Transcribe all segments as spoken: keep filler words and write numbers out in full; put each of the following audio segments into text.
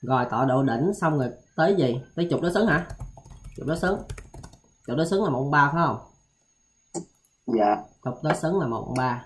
Rồi tọa độ đỉnh xong rồi tới gì? Tới trục đối xứng hả? Trục đối xứng. Trục đối xứng là một ba phải không? Dạ. Trục đối xứng là một ba.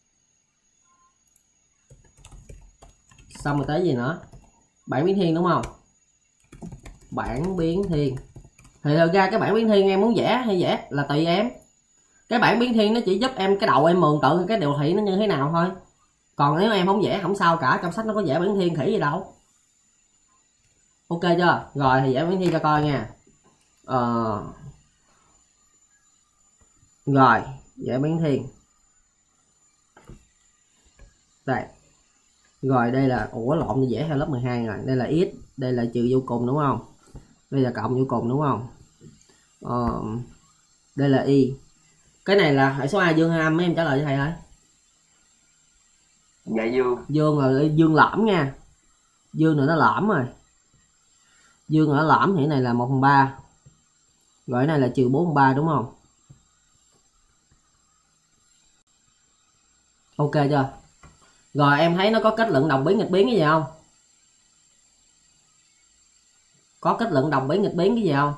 Xong rồi tới gì nữa? Bảng biến thiên đúng không? Bảng biến thiên. Thì thật ra cái bảng biến thiên em muốn vẽ hay vẽ là tùy em. Cái bảng biến thiên nó chỉ giúp em cái đầu em mường tượng cái đồ thị nó như thế nào thôi. Còn nếu em không vẽ không sao cả, trong sách nó có vẽ biến thiên khỉ gì đâu. Ok chưa? Rồi thì vẽ biến thiên cho coi nha. Ờ... Rồi, vẽ biến thiên. Đây. Rồi đây là ủa lộn vẽ theo lớp mười hai rồi. Đây là x, đây là trừ vô cùng đúng không? Đây là cộng vô cùng đúng không? Ờ... Đây là y. Cái này là hệ số A dương hay âm mấy em trả lời cho thầy ơi. Dạ dương. Dương là dương lõm nha. Dương nữa nó lõm rồi. Dương ở lõm thì cái này là một phần ba. Rồi cái này là trừ bốn phần ba đúng không? Ok chưa? Rồi em thấy nó có kết luận đồng biến nghịch biến cái gì không? Có kết luận đồng biến nghịch biến cái gì không?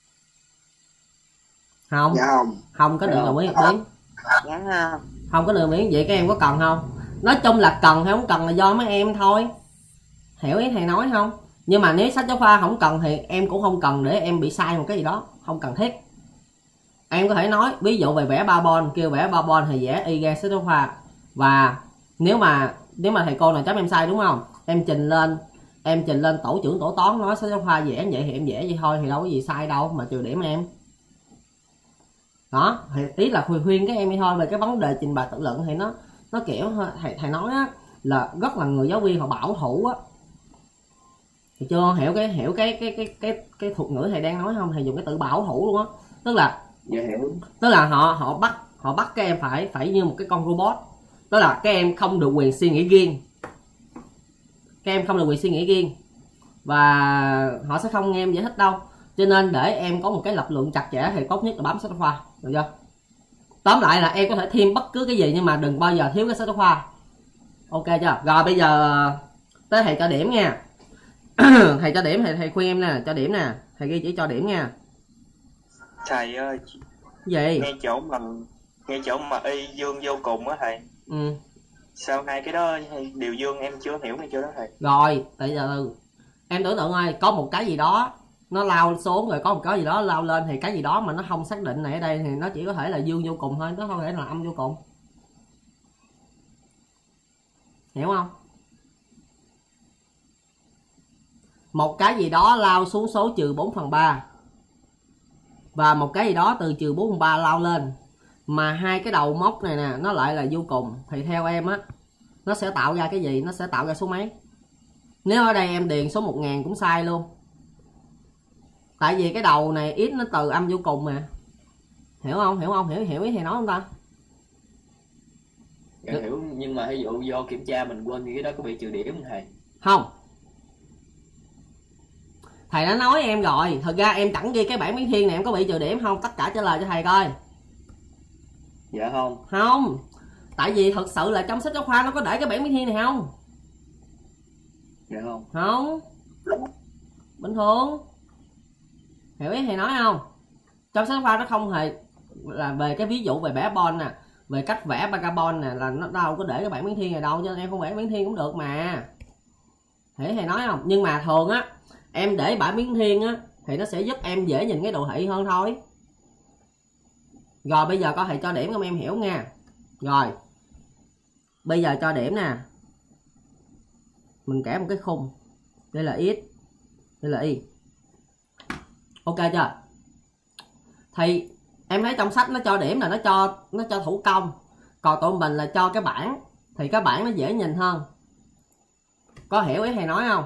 Không? Dạ không. Không có được đồng biến nghịch biến. Dạ không. Không có đường biến vậy các em có cần không? Nói chung là cần hay không cần là do mấy em thôi. Hiểu ý thầy nói không? Nhưng mà nếu sách giáo khoa không cần thì em cũng không cần để em bị sai một cái gì đó, không cần thiết. Em có thể nói ví dụ về vẽ parabol, kêu vẽ parabol thì vẽ y ra sách giáo khoa. Và nếu mà nếu mà thầy cô nào chấm em sai đúng không? Em trình lên em trình lên tổ trưởng tổ toán nói sách giáo khoa vẽ vậy thì em vẽ vậy thôi thì đâu có gì sai đâu mà trừ điểm em. Đó, thì ý là khuyên khuyên các em đi thôi. Về cái vấn đề trình bày tự luận thì nó nó kiểu thầy thầy nói á, là rất là người giáo viên họ bảo thủ á. Thì chưa hiểu cái hiểu cái cái cái cái cái thuật ngữ thầy đang nói không? Thầy dùng cái từ bảo thủ luôn á. Tức là Dạ hiểu. Tức là họ họ bắt họ bắt các em phải phải như một cái con robot. Tức là các em không được quyền suy nghĩ riêng. Các em không được quyền suy nghĩ riêng. Và họ sẽ không nghe em giải thích đâu. Cho nên để em có một cái lập luận chặt chẽ thì tốt nhất là bám sách giáo khoa, được chưa? Tóm lại là em có thể thêm bất cứ cái gì nhưng mà đừng bao giờ thiếu cái sách giáo khoa. Ok chưa? Rồi bây giờ tới thầy cho điểm nha. Thầy cho điểm, thầy thầy khuyên em nè, cho điểm nè, thầy ghi chỉ cho điểm nha. Thầy ơi, gì? Ngay chỗ mà ngay chỗ mà y dương vô cùng á thầy. Ừ. Sao hai cái đó điều dương em chưa hiểu ngay chỗ đó thầy. Rồi, tại giờ em tưởng tượng ơi, có một cái gì đó nó lao xuống rồi có một cái gì đó lao lên thì cái gì đó mà nó không xác định này ở đây thì nó chỉ có thể là dương vô cùng thôi, nó không thể là âm vô cùng. Hiểu không? Một cái gì đó lao xuống số trừ bốn phần ba và một cái gì đó từ trừ bốn phần ba lao lên mà hai cái đầu móc này nè nó lại là vô cùng thì theo em á nó sẽ tạo ra cái gì? Nó sẽ tạo ra số mấy? Nếu ở đây em điền số một ngàn cũng sai luôn. Tại vì cái đầu này ít nó từ âm vô cùng mà. Hiểu không? Hiểu không? Hiểu hiểu ý thầy nói không ta? Dạ hiểu, nhưng mà ví dụ do kiểm tra mình quên thì cái đó có bị trừ điểm không thầy? Không. Thầy đã nói em rồi, thật ra em chẳng ghi cái bảng biến thiên này em có bị trừ điểm không? Tất cả trả lời cho thầy coi. Dạ không. Không. Tại vì thật sự là trong sách giáo khoa nó có để cái bảng biến thiên này không? Dạ không. Không. Bình thường. Hiểu ý thầy nói không? Trong sách giáo khoa nó không hề là về cái ví dụ về vẽ bon nè, về cách vẽ parabol nè, là nó đâu có để cái bảng biến thiên này đâu, cho nên em không vẽ biến thiên cũng được mà. Hiểu thầy nói không? Nhưng mà thường á em để bảng biến thiên á thì nó sẽ giúp em dễ nhìn cái đồ thị hơn thôi. Rồi bây giờ có thầy cho điểm không em hiểu nha. Rồi bây giờ cho điểm nè, mình kẻ một cái khung, đây là x, đây là y. Ok chưa? Thì em thấy trong sách nó cho điểm là nó cho nó cho thủ công, còn tụi mình là cho cái bảng thì cái bảng nó dễ nhìn hơn. Có hiểu ý thầy nói không?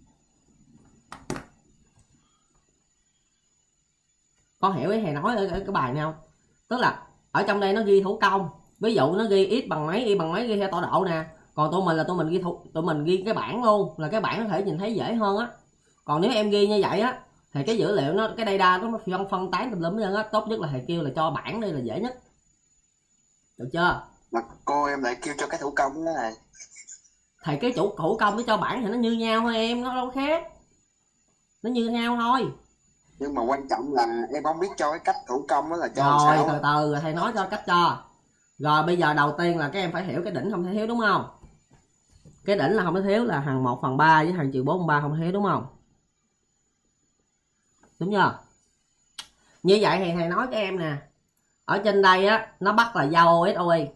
Có hiểu ý thầy nói ở, ở cái bài này không? Tức là ở trong đây nó ghi thủ công, ví dụ nó ghi x bằng mấy, y bằng mấy, ghi theo tọa độ nè. Còn tụi mình là tụi mình ghi thủ, tụi mình ghi cái bảng luôn, là cái bảng có thể nhìn thấy dễ hơn á. Còn nếu em ghi như vậy á thì cái dữ liệu nó, cái data nó phân phân tán tùm lum hết á. Tốt nhất là thầy kêu là cho bảng đây là dễ nhất, được chưa? Mà cô em lại kêu cho cái thủ công đó này. Thì cái chủ thủ công với cho bản thì nó như nhau thôi em, nó đâu khác, nó như nhau thôi. Nhưng mà quan trọng là em không biết cho cái cách thủ công đó là cho rồi sao. từ từ thầy nói cho cách cho. Rồi bây giờ đầu tiên là các em phải hiểu cái đỉnh không thể thiếu đúng không? Cái đỉnh là không thể thiếu, là thằng một phần ba với thằng trừ bốn phần ba không thể thiếu đúng không? Đúng chưa? Như vậy thì thầy nói cho em nè, ở trên đây á nó bắt là dao o ét o i,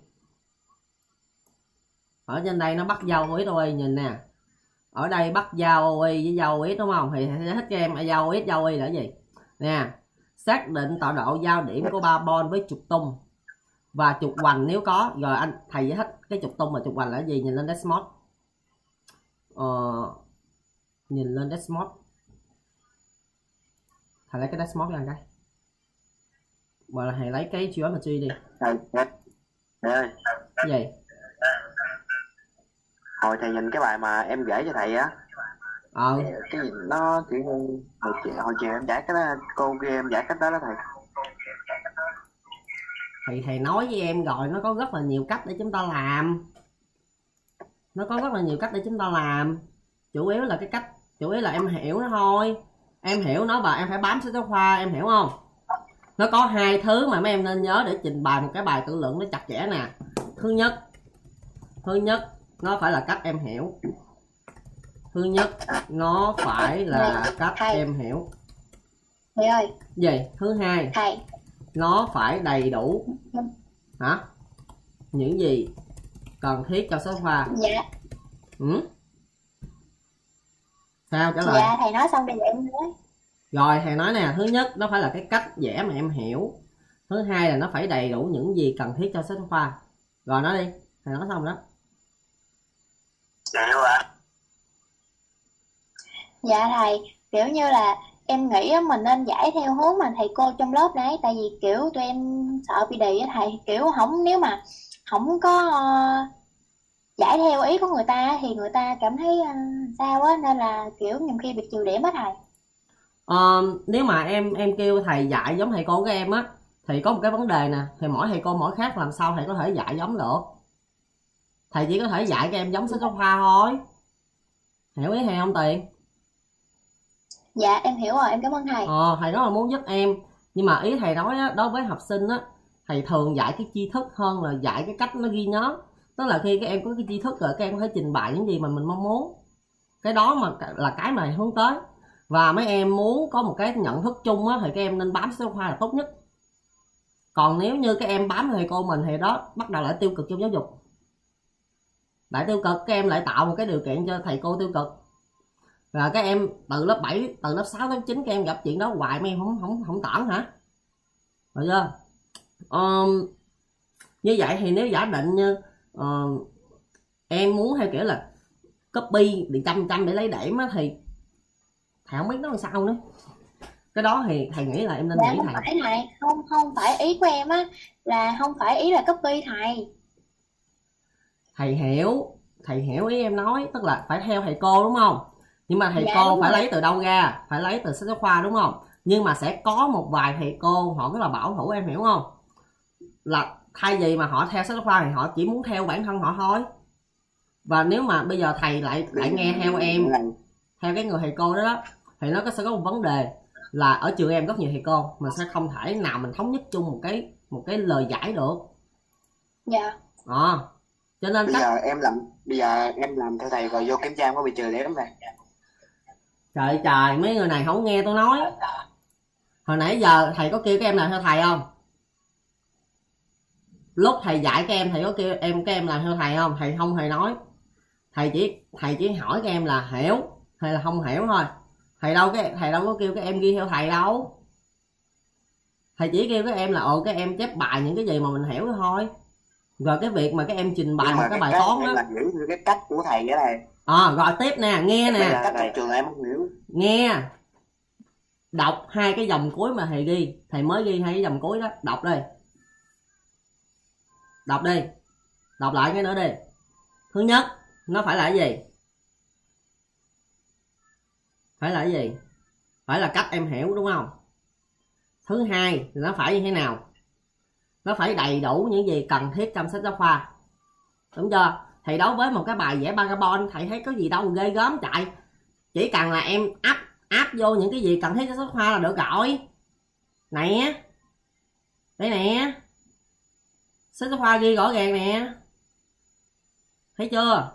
ở trên đây nó bắt dao o ét o i, nhìn nè, ở đây bắt dao o i với dao o ét đúng không? Thì thầy giải thích cho em dao o ét dao o i là cái gì nè. Xác định tọa độ giao điểm của ba bon với trục tung và trục hoành nếu có. Rồi anh thầy giải thích cái trục tung và trục hoành là cái gì, nhìn lên Desmos. Ờ, nhìn lên Desmos, thầy lấy cái Desmos ra cái, hoặc là thầy lấy cái geometry đi. Thầy, thầy, thầy ơi, Cái gì? hồi thầy nhìn cái bài mà em gửi cho thầy á, Ờ, cái gì nó kiểu như hồi chiều, hồi chiều em giải cái đó, cô kia em giải cách đó đó thầy. thì thầy nói với em rồi, nó có rất là nhiều cách để chúng ta làm, nó có rất là nhiều cách để chúng ta làm. Chủ yếu là cái cách, chủ yếu là em hiểu nó thôi, em hiểu nó và em phải bám sách giáo khoa, em hiểu không? Nó có hai thứ mà mấy em nên nhớ để trình bày một cái bài tự luận nó chặt chẽ nè. Thứ nhất, thứ nhất nó phải là cách em hiểu. Thứ nhất nó phải là cách thầy. em hiểu. Thầy ơi. Gì? Thứ hai, Thầy. nó phải đầy đủ hả? Những gì cần thiết cho sách khoa. Dạ. Ừ? Sao trả lời? Dạ thầy nói xong bây giờ em nói. Rồi thầy nói nè, thứ nhất nó phải là cái cách vẽ mà em hiểu. Thứ hai là nó phải đầy đủ những gì cần thiết cho sách khoa. Rồi nói đi, thầy nói xong đó. Dạ ạ. Dạ thầy, kiểu như là em nghĩ mình nên giải theo hướng mà thầy cô trong lớp đấy, tại vì kiểu tụi em sợ bị đì á thầy, kiểu không, nếu mà không có uh, giải theo ý của người ta thì người ta cảm thấy uh, sao á, nên là kiểu nhiều khi bị trừ điểm á thầy. Ờ, nếu mà em em kêu thầy dạy giống thầy cô của em á thì có một cái vấn đề nè, thì mỗi thầy cô mỗi khác, làm sao thầy có thể dạy giống được. Thầy chỉ có thể dạy các em giống sách giáo khoa thôi, hiểu ý thầy không Tiền? Dạ em hiểu rồi, em cảm ơn thầy. Ờ, thầy rất là muốn giúp em, nhưng mà ý thầy nói á, đối với học sinh á, thầy thường dạy cái tri thức hơn là dạy cái cách nó ghi nhớ. Tức là khi các em có cái tri thức rồi các em có thể trình bày những gì mà mình mong muốn, cái đó mà là cái mà thầy hướng tới. Và mấy em muốn có một cái nhận thức chung á thì các em nên bám sách giáo khoa là tốt nhất. Còn nếu như các em bám thầy cô mình thì đó bắt đầu lại tiêu cực trong giáo dục, lại tiêu cực, các em lại tạo một cái điều kiện cho thầy cô tiêu cực. Rồi các em từ lớp bảy, từ lớp sáu, lớp chín các em gặp chuyện đó hoài, mấy em không không không tởn hả? Rồi chưa? Um, như vậy thì nếu giả định như uh, em muốn theo kiểu là copy để trăm trăm để lấy điểm á thì thầy không biết nó làm sao nữa. Cái đó thì thầy nghĩ là em nên dạ, nghĩ không thầy. phải thầy, không không phải ý của em á, là không phải ý là copy thầy. Thầy hiểu, thầy hiểu ý em nói, tức là phải theo thầy cô đúng không? Nhưng mà thầy dạ, cô phải rồi. Lấy từ đâu ra? Phải lấy từ sách giáo khoa đúng không? Nhưng mà sẽ có một vài thầy cô họ rất là bảo thủ, em hiểu không? Là thay vì mà họ theo sách giáo khoa thì họ chỉ muốn theo bản thân họ thôi. Và nếu mà bây giờ thầy lại lại nghe theo em, theo cái người thầy cô đó, đó thì nó sẽ có một vấn đề là ở trường em rất nhiều thầy cô, mình sẽ không thể nào mình thống nhất chung một cái một cái lời giải được. Dạ. À, cho nên bây cách... giờ em làm bây giờ em làm theo thầy rồi vô kiểm tra em có bị trừ điểm này. Trời trời, mấy người này không nghe tôi nói. Hồi nãy giờ thầy có kêu các em làm theo thầy không? Lúc thầy dạy các em thầy có kêu em các em làm theo thầy không? Thầy không hề nói. Thầy chỉ thầy chỉ hỏi các em là hiểu hay là không hiểu thôi. Thầy đâu cái thầy đâu có kêu các em ghi theo thầy đâu. Thầy chỉ kêu các em là ồ các em chép bài những cái gì mà mình hiểu thôi. Rồi cái việc mà các em trình bày một cái, cái bài toán đó là giữ như cái cách của thầy cái này. À, rồi tiếp nè, nghe nè. Cách này trường em không hiểu. Nghe. Đọc hai cái dòng cuối mà thầy ghi, thầy mới ghi hai cái dòng cuối đó, đọc đi. Đọc đi. Đọc lại cái nữa đi. Thứ nhất, nó phải là cái gì? Phải là cái gì? Phải là cách em hiểu đúng không? Thứ hai, nó phải như thế nào? Nó phải đầy đủ những gì cần thiết trong sách giáo khoa. Đúng chưa? Thì đối với một cái bài vẽ vagabond thầy thấy có gì đâu ghê gớm chạy. Chỉ cần là em áp áp vô những cái gì cần thiết cho sách hoa là được rồi. Nè. Đây nè. Sách giáo khoa ghi rõ ràng nè. Thấy chưa?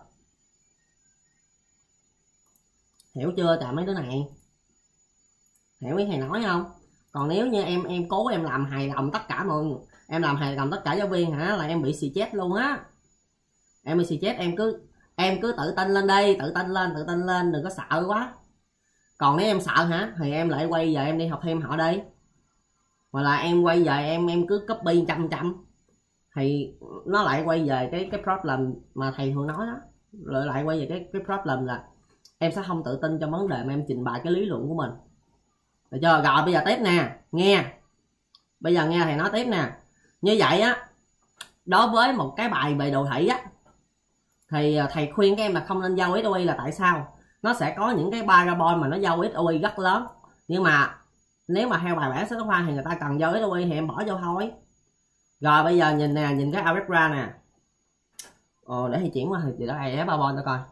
Hiểu chưa trời mấy đứa này? Hiểu mấy thầy nói không? Còn nếu như em em cố em làm hài lòng tất cả mọi người, em làm hài lòng tất cả giáo viên hả, là em bị xì chết luôn á. Em bị xì chết, em cứ em cứ tự tin lên đi, tự tin lên, tự tin lên, đừng có sợ quá. Còn nếu em sợ hả thì em lại quay về em đi học thêm họ đi. Hoặc là em quay về em em cứ copy trăm trăm thì nó lại quay về cái cái problem mà thầy thường nói đó. Lại lại quay về cái cái problem là em sẽ không tự tin trong vấn đề mà em trình bày cái lý luận của mình. Được chưa? Rồi bây giờ tiếp nè, nghe. Bây giờ nghe thầy nói tiếp nè. Như vậy á, đối với một cái bài về đồ thị á thì thầy khuyên các em là không nên giao ét ô i là tại sao? Nó sẽ có những cái parabol mà nó giao ét ô i rất lớn. Nhưng mà nếu mà theo bài bản sách giáo khoa thì người ta cần giao ét ô i thì em bỏ vô thôi. Rồi bây giờ nhìn nè, nhìn cái algebra nè. Ồ, để thầy chuyển qua thì đó thầy vẽ parabol cho coi.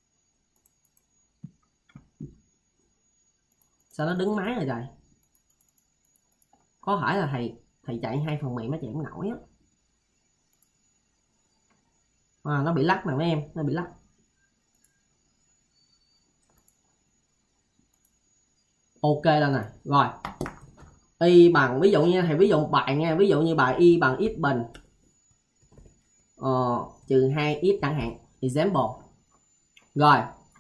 Sao nó đứng máy rồi trời? Có phải là thầy thầy chạy hai phần mềm nó chạy không nổi á. À, nó bị lắc nè mấy em, nó bị lắc. Ok lên nè. Rồi. Y bằng, ví dụ như thầy ví dụ một bài nha, ví dụ như bài y bằng x bình ờ, trừ hai x chẳng hạn, example. Rồi.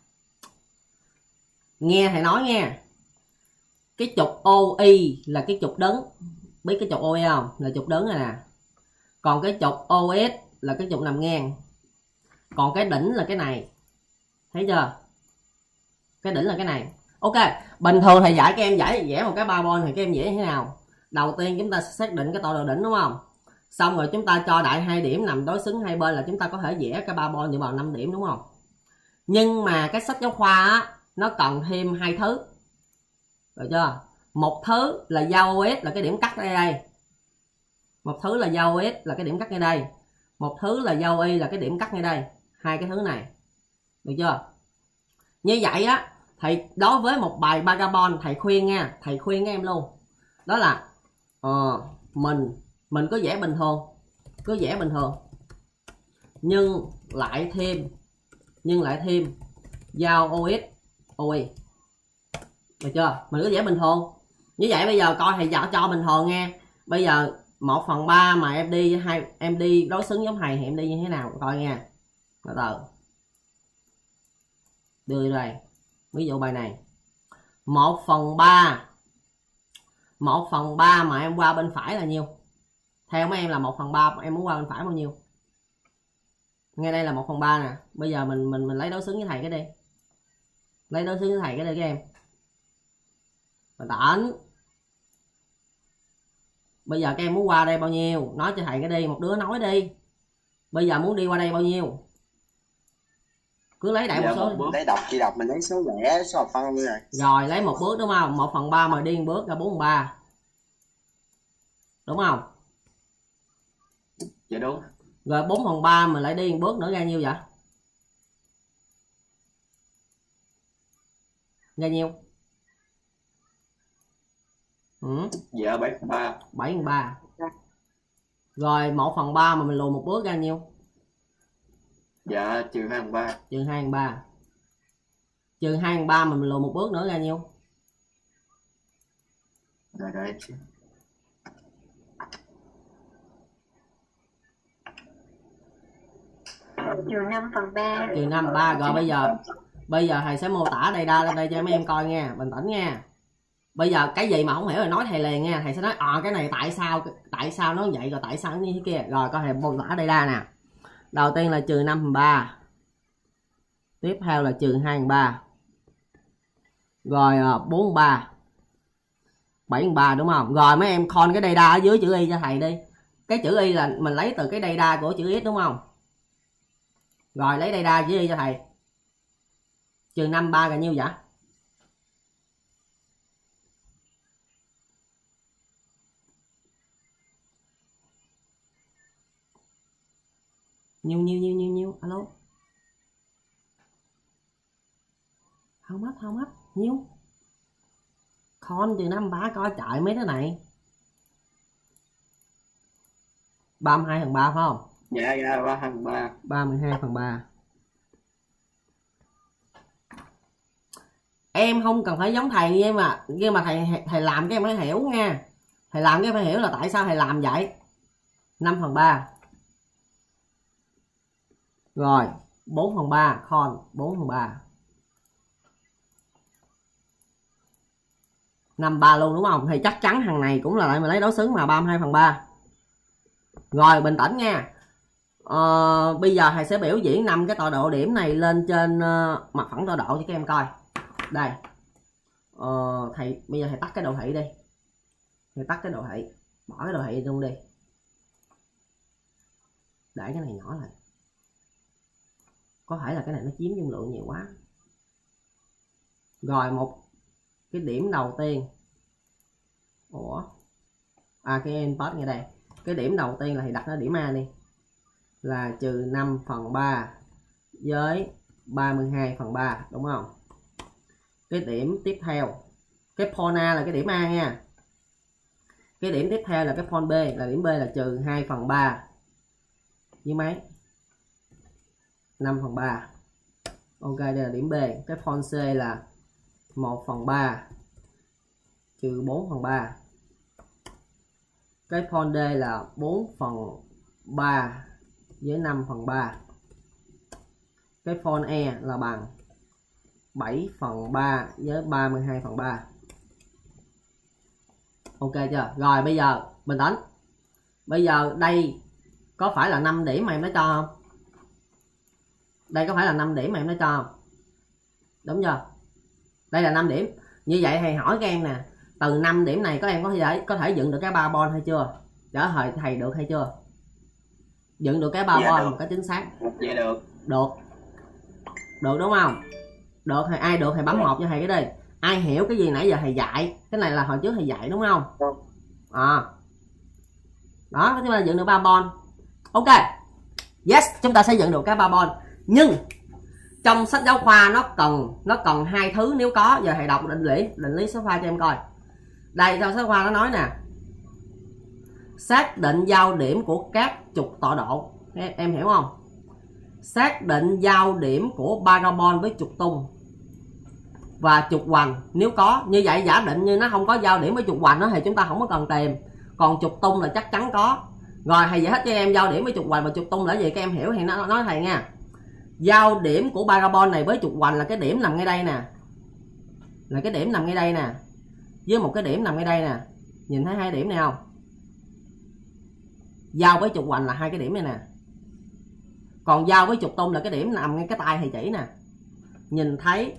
Nghe thầy nói nha. Cái trục o i là cái trục đứng. Biết cái trục o i không? Là trục đứng này nè. Còn cái trục o ét là cái trục nằm ngang. Còn cái đỉnh là cái này. Thấy chưa? Cái đỉnh là cái này. Ok, bình thường thầy dạy các em giải vẽ một cái parabol thì các em vẽ như thế nào? Đầu tiên chúng ta xác định cái tọa độ đỉnh đúng không? Xong rồi chúng ta cho đại hai điểm nằm đối xứng hai bên là chúng ta có thể vẽ cái parabol dựa vào năm điểm đúng không? Nhưng mà cái sách giáo khoa á, nó cần thêm hai thứ. Được chưa? Một thứ là giao o ét là cái điểm cắt ngay đây. Một thứ là giao o ét là cái điểm cắt ngay đây. Một thứ là giao y là cái điểm cắt ngay đây. Hai cái thứ này. Được chưa? Như vậy á, thầy đối với một bài parabol thầy khuyên nha, thầy khuyên các em luôn. Đó là uh, mình mình cứ vẽ bình thường, cứ vẽ bình thường. Nhưng lại thêm nhưng lại thêm giao o ét o i. Được chưa? Mình cứ vẽ bình thường. Như vậy bây giờ coi thầy dạo cho bình thường nha. Bây giờ một phần ba mà em đi hai em đi đối xứng giống thầy thì em đi như thế nào coi nha. Từ từ. Đưa đây. Ví dụ bài này. một phần ba. một phần ba mà em qua bên phải là nhiêu? Theo mấy em là một phần ba em muốn qua bên phải bao nhiêu? Ngay đây là một phần ba nè. Bây giờ mình mình mình lấy đối xứng với thầy cái đi. Lấy đối xứng với thầy cái đi các em. Bình tĩnh. Bây giờ các em muốn qua đây bao nhiêu? Nói cho thầy cái đi, một đứa nói đi. Bây giờ muốn đi qua đây bao nhiêu? Cứ lấy đại một số. Lấy đọc chỉ đọc mình lấy số lẻ, số hợp phân như này. Rồi lấy một bước đúng không? một phần ba mà đi một bước ra bốn phần ba. Đúng không? Dạ đúng. Rồi bốn phần ba mình lại đi một bước nữa ra nhiêu vậy? Ra nhiêu? Ừ. Dạ bảy phần ba. bảy phần ba. Rồi một phần ba mà mình lùi một bước ra nhiêu? Dạ trừ hai phần ba. Trừ hai phần ba. Trừ hai phần ba mà mình lùi một bước nữa ra nhiêu? Rồi đây. Trừ năm phần ba. Trừ năm phần ba. Rồi bây giờ bây giờ thầy sẽ mô tả đây đa lên đây cho mấy em coi nha, bình tĩnh nha. Bây giờ cái gì mà không hiểu rồi nói thầy liền nha. Thầy sẽ nói à cái này tại sao tại sao nó vậy, rồi tại sao nó như thế kia. Rồi coi thầy mô tả đây đa nè. Đầu tiên là trừ năm phần ba. Tiếp theo là trừ hai phần ba. Rồi bốn phần ba. bảy phần ba đúng không? Rồi mấy em con cái data ở dưới chữ y cho thầy đi. Cái chữ y là mình lấy từ cái data của chữ x đúng không? Rồi lấy data chữ y cho thầy. Trừ năm ba là nhiêu vậy? Nhiêu nhiêu nhiêu nhiêu nhiêu alo How much, how much? Nhiêu? Con trừ năm ba coi chạy mấy cái này. ba mươi hai phần ba phải không? Dạ dạ ba phần ba. ba mươi hai phần ba. Em không cần phải giống thầy nhưng mà nhưng mà thầy thầy làm cái em phải hiểu nha. Thầy làm cái em phải hiểu là tại sao thầy làm vậy. năm phần ba. Rồi, bốn phần ba, con bốn phần ba. năm ba luôn đúng không? Thì chắc chắn thằng này cũng là lại mà lấy đối xứng mà ba mươi hai phần ba. Rồi bình tĩnh nha. Ờ, bây giờ thầy sẽ biểu diễn năm cái tọa độ điểm này lên trên uh, mặt phẳng tọa độ cho các em coi. Đây. Ờ, thầy bây giờ thầy tắt cái đồ thị đi. Thầy tắt cái đồ thị, bỏ cái đồ thị luôn đi. Để cái này nhỏ lại. Có thể là cái này nó chiếm dung lượng nhiều quá. Rồi một cái điểm đầu tiên. Ủa. À cái input ngay đây. Cái điểm đầu tiên là thầy đặt nó điểm A đi. Là trừ năm phần ba với ba mươi hai phần ba đúng không? Cái điểm tiếp theo, cái point A là cái điểm A nha. Cái điểm tiếp theo là cái point B, là điểm B là trừ hai phần ba với mấy? năm phần ba. Ok, đây là điểm B. Cái point C là một phần ba trừ bốn phần ba. Cái point D là bốn phần ba với năm phần ba. Cái point E là bằng bảy phần ba với ba mươi hai phần ba. Ok chưa? Rồi bây giờ bình tĩnh. Bây giờ đây có phải là năm điểm mà em nó cho không? Đây có phải là năm điểm mà em nó cho không? Đúng chưa? Đây là năm điểm. Như vậy thầy hỏi các em nè, từ năm điểm này có em có thể có thể dựng được cái parabol hay chưa? Trả lời thầy được hay chưa? Dựng được cái parabol dạ, một cái chính xác. Dạ được. Được. Được đúng không? Được thì ai được thì bấm một cho thầy cái đi. Ai hiểu cái gì nãy giờ thầy dạy? Cái này là hồi trước thầy dạy đúng không? À. Đó, chúng ta dựng được parabol. Ok. Yes, chúng ta sẽ dựng được cái parabol. Nhưng trong sách giáo khoa nó cần nó cần hai thứ nếu có. Giờ thầy đọc định lý định lý số pha cho em coi. Đây trong sách giáo khoa nó nói nè, xác định giao điểm của các trục tọa độ. Em, em hiểu không? Xác định giao điểm của parabol với trục tung và trục hoành nếu có. Như vậy giả định như nó không có giao điểm với trục hoành đó thì chúng ta không có cần tìm. Còn trục tung là chắc chắn có. Rồi thầy giải thích cho em giao điểm với trục hoành và trục tung là gì các em hiểu thì nó nói thầy nha. Giao điểm của parabol này với trục hoành là cái điểm nằm ngay đây nè. Là cái điểm nằm ngay đây nè. Với một cái điểm nằm ngay đây nè. Nhìn thấy hai điểm này không? Giao với trục hoành là hai cái điểm này nè. Còn giao với trục tung là cái điểm nằm ngay cái tay thầy chỉ nè. Nhìn thấy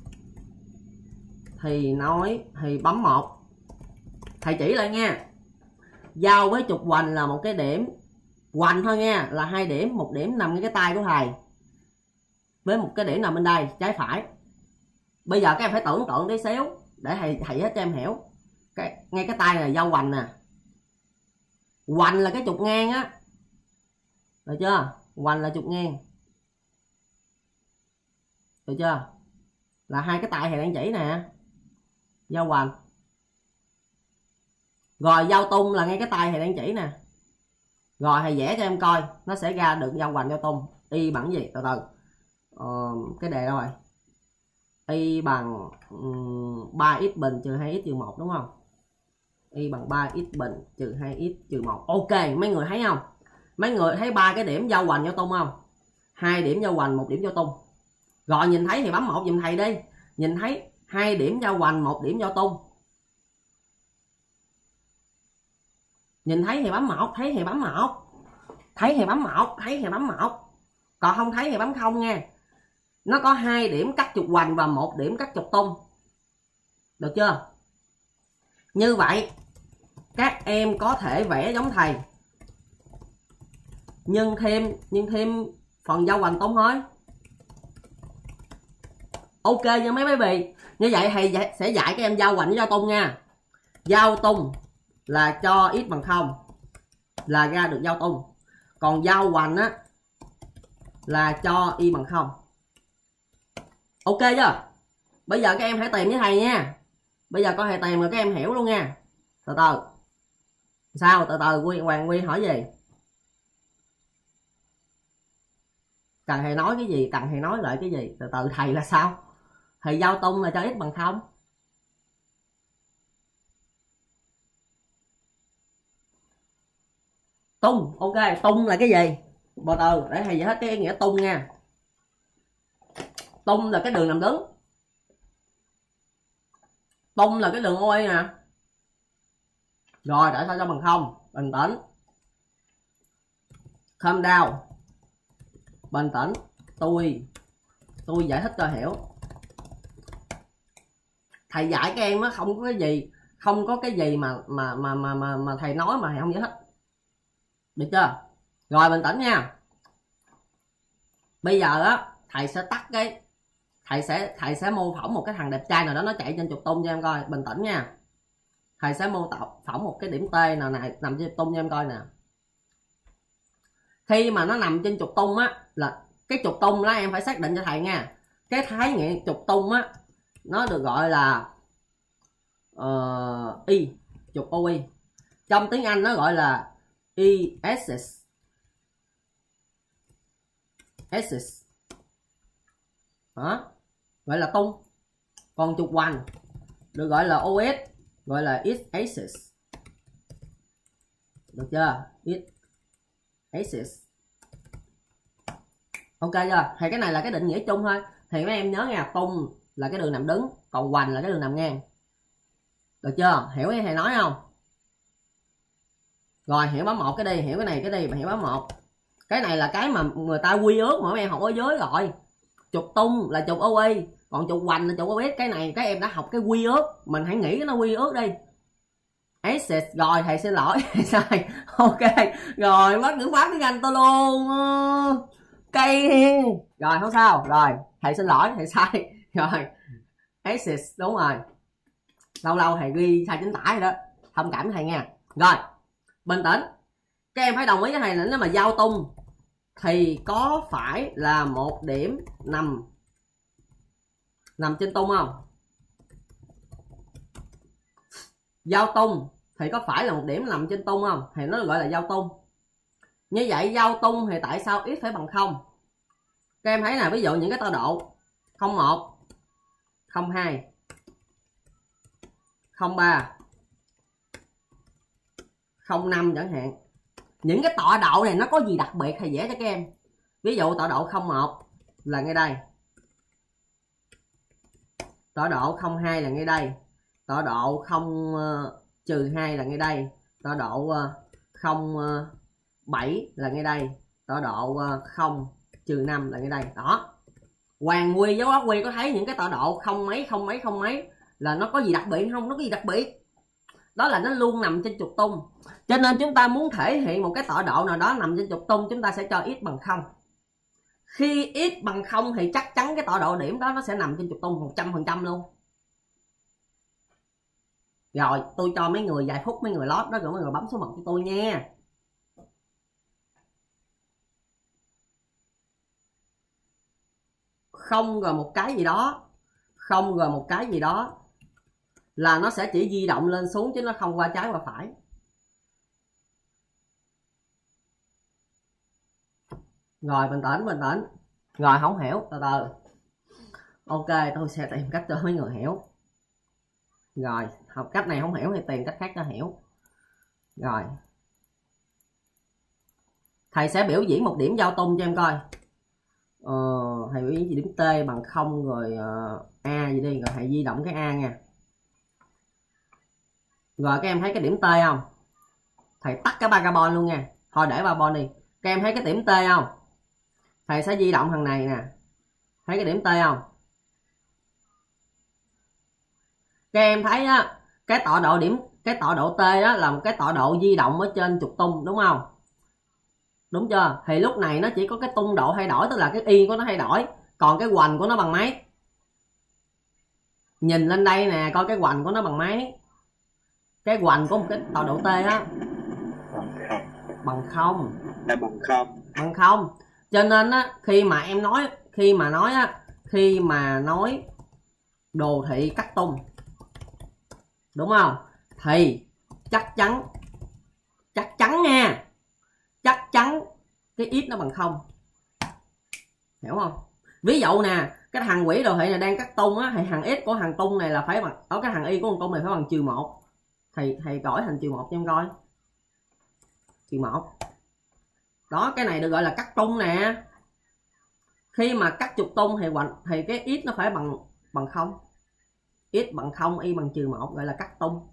thì nói thì bấm một. Thầy chỉ lại nha. Giao với trục hoành là một cái điểm hoành thôi nha, là hai điểm, một điểm nằm ngay cái tay của thầy với một cái điểm nằm bên đây trái phải. Bây giờ các em phải tưởng tượng tí xíu để thầy thầy hết cho em hiểu. Cái ngay cái tay này giao hoành nè. Hoành là cái trục ngang á. Được chưa? Hoành là trục ngang. Được chưa? Là hai cái tay thầy đang chỉ nè. Giao hoành. Rồi giao tung là ngay cái tay thầy đang chỉ nè. Rồi thầy vẽ cho em coi nó sẽ ra được giao hoành giao tung. Y bằng gì? Từ từ. Ờ, cái đề đâu rồi? Y bằng um, ba x bình trừ hai x trừ một đúng không? Y bằng ba x bình trừ hai x trừ một. Ok, mấy người thấy không? Mấy người thấy ba cái điểm giao hoành giao tung không? Hai điểm giao hoành, một điểm giao tung. Rồi nhìn thấy thì bấm một giùm thầy đi. Nhìn thấy hai điểm giao hoành, một điểm giao tung. Nhìn thấy thì bấm một, thấy thì bấm một. Thấy thì bấm một, thấy thì bấm một. Còn không thấy thì bấm không nha. Nó có hai điểm cắt trục hoành và một điểm cắt trục tung. Được chưa? Như vậy các em có thể vẽ giống thầy, nhưng thêm nhưng thêm phần giao hoành tung thôi. Ok nha mấy mấy bì. Như vậy thầy sẽ dạy các em giao hoành với giao tung nha. Giao tung là cho x bằng không là ra được giao tung. Còn giao hoành á là cho y bằng không. Ok chưa? Bây giờ các em hãy tìm với thầy nha. Bây giờ có thầy tìm rồi các em hiểu luôn nha. Từ từ. Sao? Từ từ Quy, Hoàng Quy hỏi gì? Cần thầy nói cái gì? Cần thầy nói lại cái gì? Từ từ thầy là sao? Thầy giao tung là cho x bằng không. Tung, ok, tung là cái gì? Từ từ, để thầy giải thích cái nghĩa tung nha. Tung là cái đường nằm đứng. Tung là cái đường ô a nè. Rồi, tại sao cho bằng không? Bình tĩnh. Calm down. Bình tĩnh. Tôi Tôi giải thích cho hiểu. Thầy dạy các em á, không có cái gì, không có cái gì mà mà mà mà mà, mà thầy nói mà thầy không giải thích. Được chưa? Rồi bình tĩnh nha. Bây giờ á, thầy sẽ tắt cái thầy sẽ thầy sẽ mô phỏng một cái thằng đẹp trai nào đó nó chạy trên trục tung cho em coi. Bình tĩnh nha. Thầy sẽ mô phỏng một cái điểm T nào này nằm trên trục tung cho em coi nè. Khi mà nó nằm trên trục tung á, là cái trục tung đó em phải xác định cho thầy nha. Cái thái nghĩa trục tung á, nó được gọi là uh, y, trục ô i. Trong tiếng Anh nó gọi là y axis. Axis. Đó, gọi là tung. Còn trục hoành được gọi là ô ét, gọi là x axis. Được chưa? X axis. Ok chưa? Thì cái này là cái định nghĩa chung thôi. Thì mấy em nhớ nha, tung là cái đường nằm đứng, còn hoành là cái đường nằm ngang. Được chưa? Hiểu cái thầy nói không? Rồi hiểu bấm một cái đi, hiểu cái này cái đi, mà hiểu bấm một. Cái này là cái mà người ta quy ước mà mấy em học ở dưới rồi. Trục tung là trục ô i, còn trục hoành là trục ô ét. Cái này các em đã học cái quy ước, mình hãy nghĩ nó quy ước đi. Axis. Rồi thầy xin lỗi, sai. Ok. Rồi mất ngữ pháp tiếng Anh tôi luôn. Cây. Rồi không sao. Rồi thầy xin lỗi, thầy sai. Rồi axis đúng rồi. Lâu lâu thầy ghi sai chính tả rồi đó, thông cảm thầy nha. Rồi bình tĩnh. Các em phải đồng ý với thầy là nếu mà giao tung thì có phải là một điểm nằm nằm trên tung không? Giao tung thì có phải là một điểm nằm trên tung không? Thì nó gọi là giao tung. Như vậy giao tung thì tại sao x phải bằng không? Các em thấy nè, ví dụ những cái tọa độ không một, không hai, không ba, không năm chẳng hạn. Những cái tọa độ này nó có gì đặc biệt hay dễ cho các em? Ví dụ tọa độ không một là ngay đây. Tọa độ không hai là ngay đây. Tọa độ không trừ hai là ngay đây. Tọa độ không bảy là ngay đây. Tọa độ không trừ năm là ngay đây. Đó. Hoàng Quy với Bác Quy có thấy những cái tọa độ không mấy không mấy không mấy là nó có gì đặc biệt không? Nó có gì đặc biệt? Đó là nó luôn nằm trên trục tung. Cho nên chúng ta muốn thể hiện một cái tọa độ nào đó nằm trên trục tung, chúng ta sẽ cho x bằng không. Khi x bằng không thì chắc chắn cái tọa độ điểm đó nó sẽ nằm trên trục tung một trăm phần trăm luôn. Rồi tôi cho mấy người vài phút, mấy người lót đó, rồi mấy người bấm số mật cho tôi nha. Không rồi một cái gì đó, không rồi một cái gì đó là nó sẽ chỉ di động lên xuống chứ nó không qua trái qua phải. Rồi bình tĩnh, bình tĩnh. Rồi không hiểu, từ từ. Ok, tôi sẽ tìm cách cho mấy người hiểu. Rồi, học cách này không hiểu thì tìm cách khác cho hiểu. Rồi. Thầy sẽ biểu diễn một điểm giao tung cho em coi. Ờ, thầy biểu diễn điểm T bằng không rồi uh, A gì đi, rồi thầy di động cái A nha. Rồi các em thấy cái điểm T không? Thầy tắt cái parabol luôn nha. Thôi để parabol đi. Các em thấy cái điểm T không? Thầy sẽ di động thằng này nè. Thấy cái điểm T không? Các em thấy á, cái tọa độ điểm, cái tọa độ T đó là một cái tọa độ di động ở trên trục tung đúng không? Đúng chưa? Thì lúc này nó chỉ có cái tung độ thay đổi, tức là cái y của nó thay đổi, còn cái hoành của nó bằng mấy? Nhìn lên đây nè, coi cái hoành của nó bằng mấy? Cái hoành của một cái tọa độ T á bằng không. Là bằng không. Bằng không. Cho nên á, khi mà em nói, khi mà nói á, khi mà nói đồ thị cắt tung, đúng không? Thì chắc chắn chắc chắn nha, chắc chắn cái x nó bằng không, hiểu không? Ví dụ nè, cái thằng quỷ đồ thị này đang cắt tung á, thì thằng x của thằng tung này là phải bằng, ở cái thằng y của thằng tung này phải bằng trừ một. Thầy thầy đổi thành trừ một cho em coi. Trừ một. Đó, cái này được gọi là cắt tung nè. Khi mà cắt trục tung thì hoành thì cái x nó phải bằng bằng không. X bằng không, y bằng trừ một, gọi là cắt tung.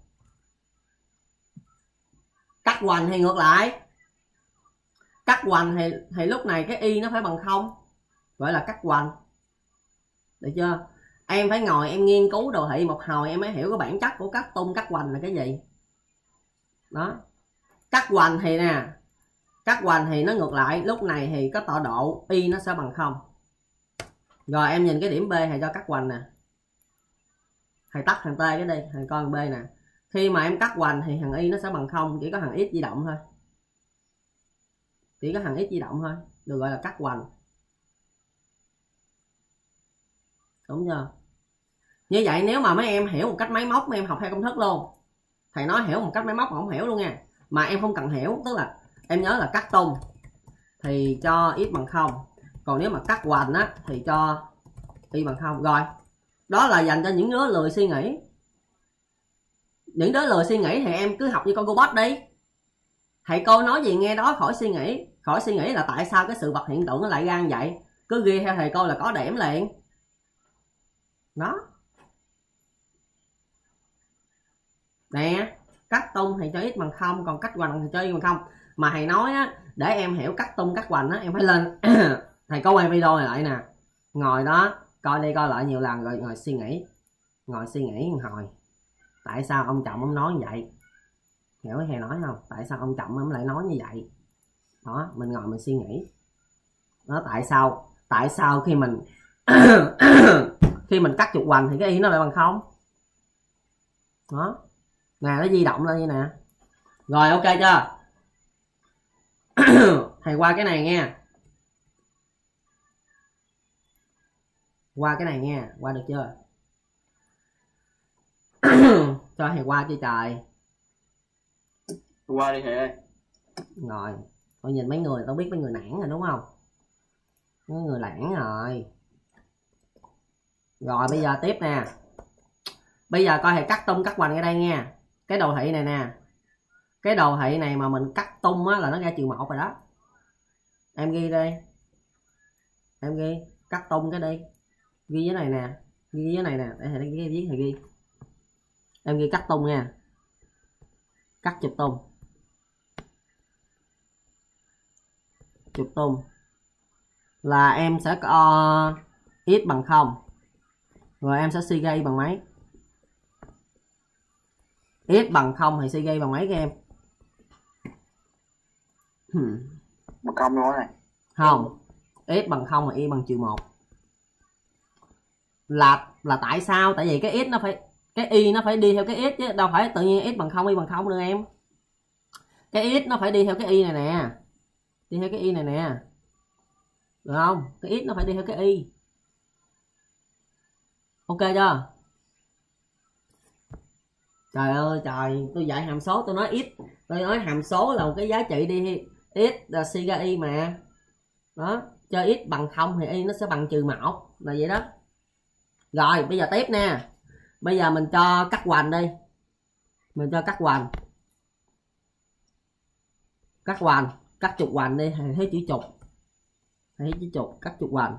Cắt hoành thì ngược lại. Cắt hoành thì thì lúc này cái y nó phải bằng không, gọi là cắt hoành. Được chưa? Em phải ngồi em nghiên cứu đồ thị một hồi em mới hiểu cái bản chất của cắt tung cắt hoành là cái gì. Đó. Cắt hoành thì nè, cắt hoành thì nó ngược lại, lúc này thì có tọa độ y nó sẽ bằng không. Rồi em nhìn cái điểm B thầy cho cắt hoành nè. Thầy tắt thằng T cái đi, thầy coi thằng B nè. Khi mà em cắt hoành thì thằng y nó sẽ bằng không, chỉ có thằng x di động thôi. Chỉ có thằng x di động thôi, được gọi là cắt hoành. Đúng chưa? Như vậy nếu mà mấy em hiểu một cách máy móc, mấy em học theo công thức luôn. Thầy nói hiểu một cách máy móc mà không hiểu luôn nha. Mà em không cần hiểu, tức là em nhớ là cắt tung thì cho x bằng không. Còn nếu mà cắt hoành á thì cho y bằng không. Rồi. Đó là dành cho những đứa lười suy nghĩ. Những đứa lười suy nghĩ thì em cứ học như con robot đi. Thầy cô nói gì nghe đó, khỏi suy nghĩ. Khỏi suy nghĩ là tại sao cái sự vật hiện tượng nó lại ra như vậy. Cứ ghi theo thầy cô là có điểm liền. Đó. Nè, cắt tung thì cho x bằng không, còn cắt hoành thì cho y bằng không. Mà thầy nói á, để em hiểu cắt tung cắt hoành á, em phải lên thầy có quay video này lại nè. Ngồi đó, coi đi coi lại nhiều lần rồi ngồi suy nghĩ. Ngồi suy nghĩ một hồi. Tại sao ông chồng ông nói như vậy? Hiểu cái thầy nói không? Tại sao ông chồng ông lại nói như vậy? Đó, mình ngồi mình suy nghĩ. Đó, tại sao? Tại sao khi mình khi mình cắt trục hoành thì cái y nó lại bằng không? Đó. Nè, nó di động lên như nè. Rồi, ok chưa? Thầy qua cái này nha. Qua cái này nha, qua được chưa? Cho thầy qua chứ trời. Qua đi thầy ơi. Rồi, tôi nhìn mấy người, tao biết mấy người nản rồi đúng không? Mấy người nản rồi. Rồi bây giờ tiếp nè. Bây giờ coi thầy cắt tung cắt hoành ở đây nha. Cái đồ thị này nè. Cái đồ thị này mà mình cắt tung á là nó ra trừ một rồi đó. Em ghi đây. Em ghi cắt tung cái đi. Ghi dưới này nè. Ghi dưới này nè. Để thầy ghi viết thầy ghi. Em ghi cắt tung nha. Cắt chụp tung. Chụp tung là em sẽ có x bằng không. Rồi em sẽ suy ra y bằng mấy? X bằng không thì suy ra y bằng mấy các em? Bằng không luôn này. Không. X bằng không thì y bằng trừ một. Là là tại sao? Tại vì cái x nó phải cái y nó phải đi theo cái x chứ đâu phải tự nhiên x bằng không y bằng không nữa em. Cái x nó phải đi theo cái y này nè. Đi theo cái y này nè. Được không? Cái x nó phải đi theo cái y. Ok chưa? Trời ơi trời, tôi dạy hàm số tôi nói x, tôi nói hàm số là một cái giá trị đi x là suy ra y mà. Đó, cho x bằng không thì y nó sẽ bằng trừ một, là vậy đó. Rồi, bây giờ tiếp nè. Bây giờ mình cho cắt hoành đi. Mình cho cắt hoành. Cắt hoành, cắt trục hoành đi, thầy thấy chữ trục. Thầy thấy chữ trục, cắt trục hoành.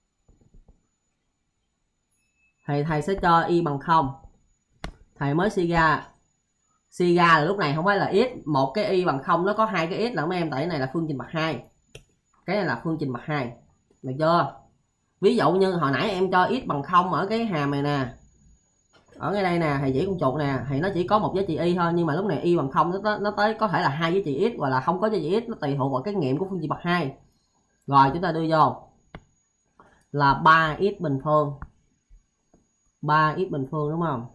Thầy thầy sẽ cho y bằng không. Thầy mới suy ra. Suy ra là lúc này không phải là x, một cái y bằng không nó có hai cái x là mấy em, tại cái này là phương trình bậc hai. Cái này là phương trình bậc hai. Được chưa? Ví dụ như hồi nãy em cho x bằng không ở cái hàm này nè. Ở ngay đây nè, thầy chỉ con chuột nè, thì nó chỉ có một giá trị y thôi, nhưng mà lúc này y bằng không nó tới, nó tới có thể là hai giá trị x hoặc là không có giá trị x, nó tùy thuộc vào cái nghiệm của phương trình bậc hai. Rồi chúng ta đưa vô là ba x bình phương. ba x bình phương đúng không?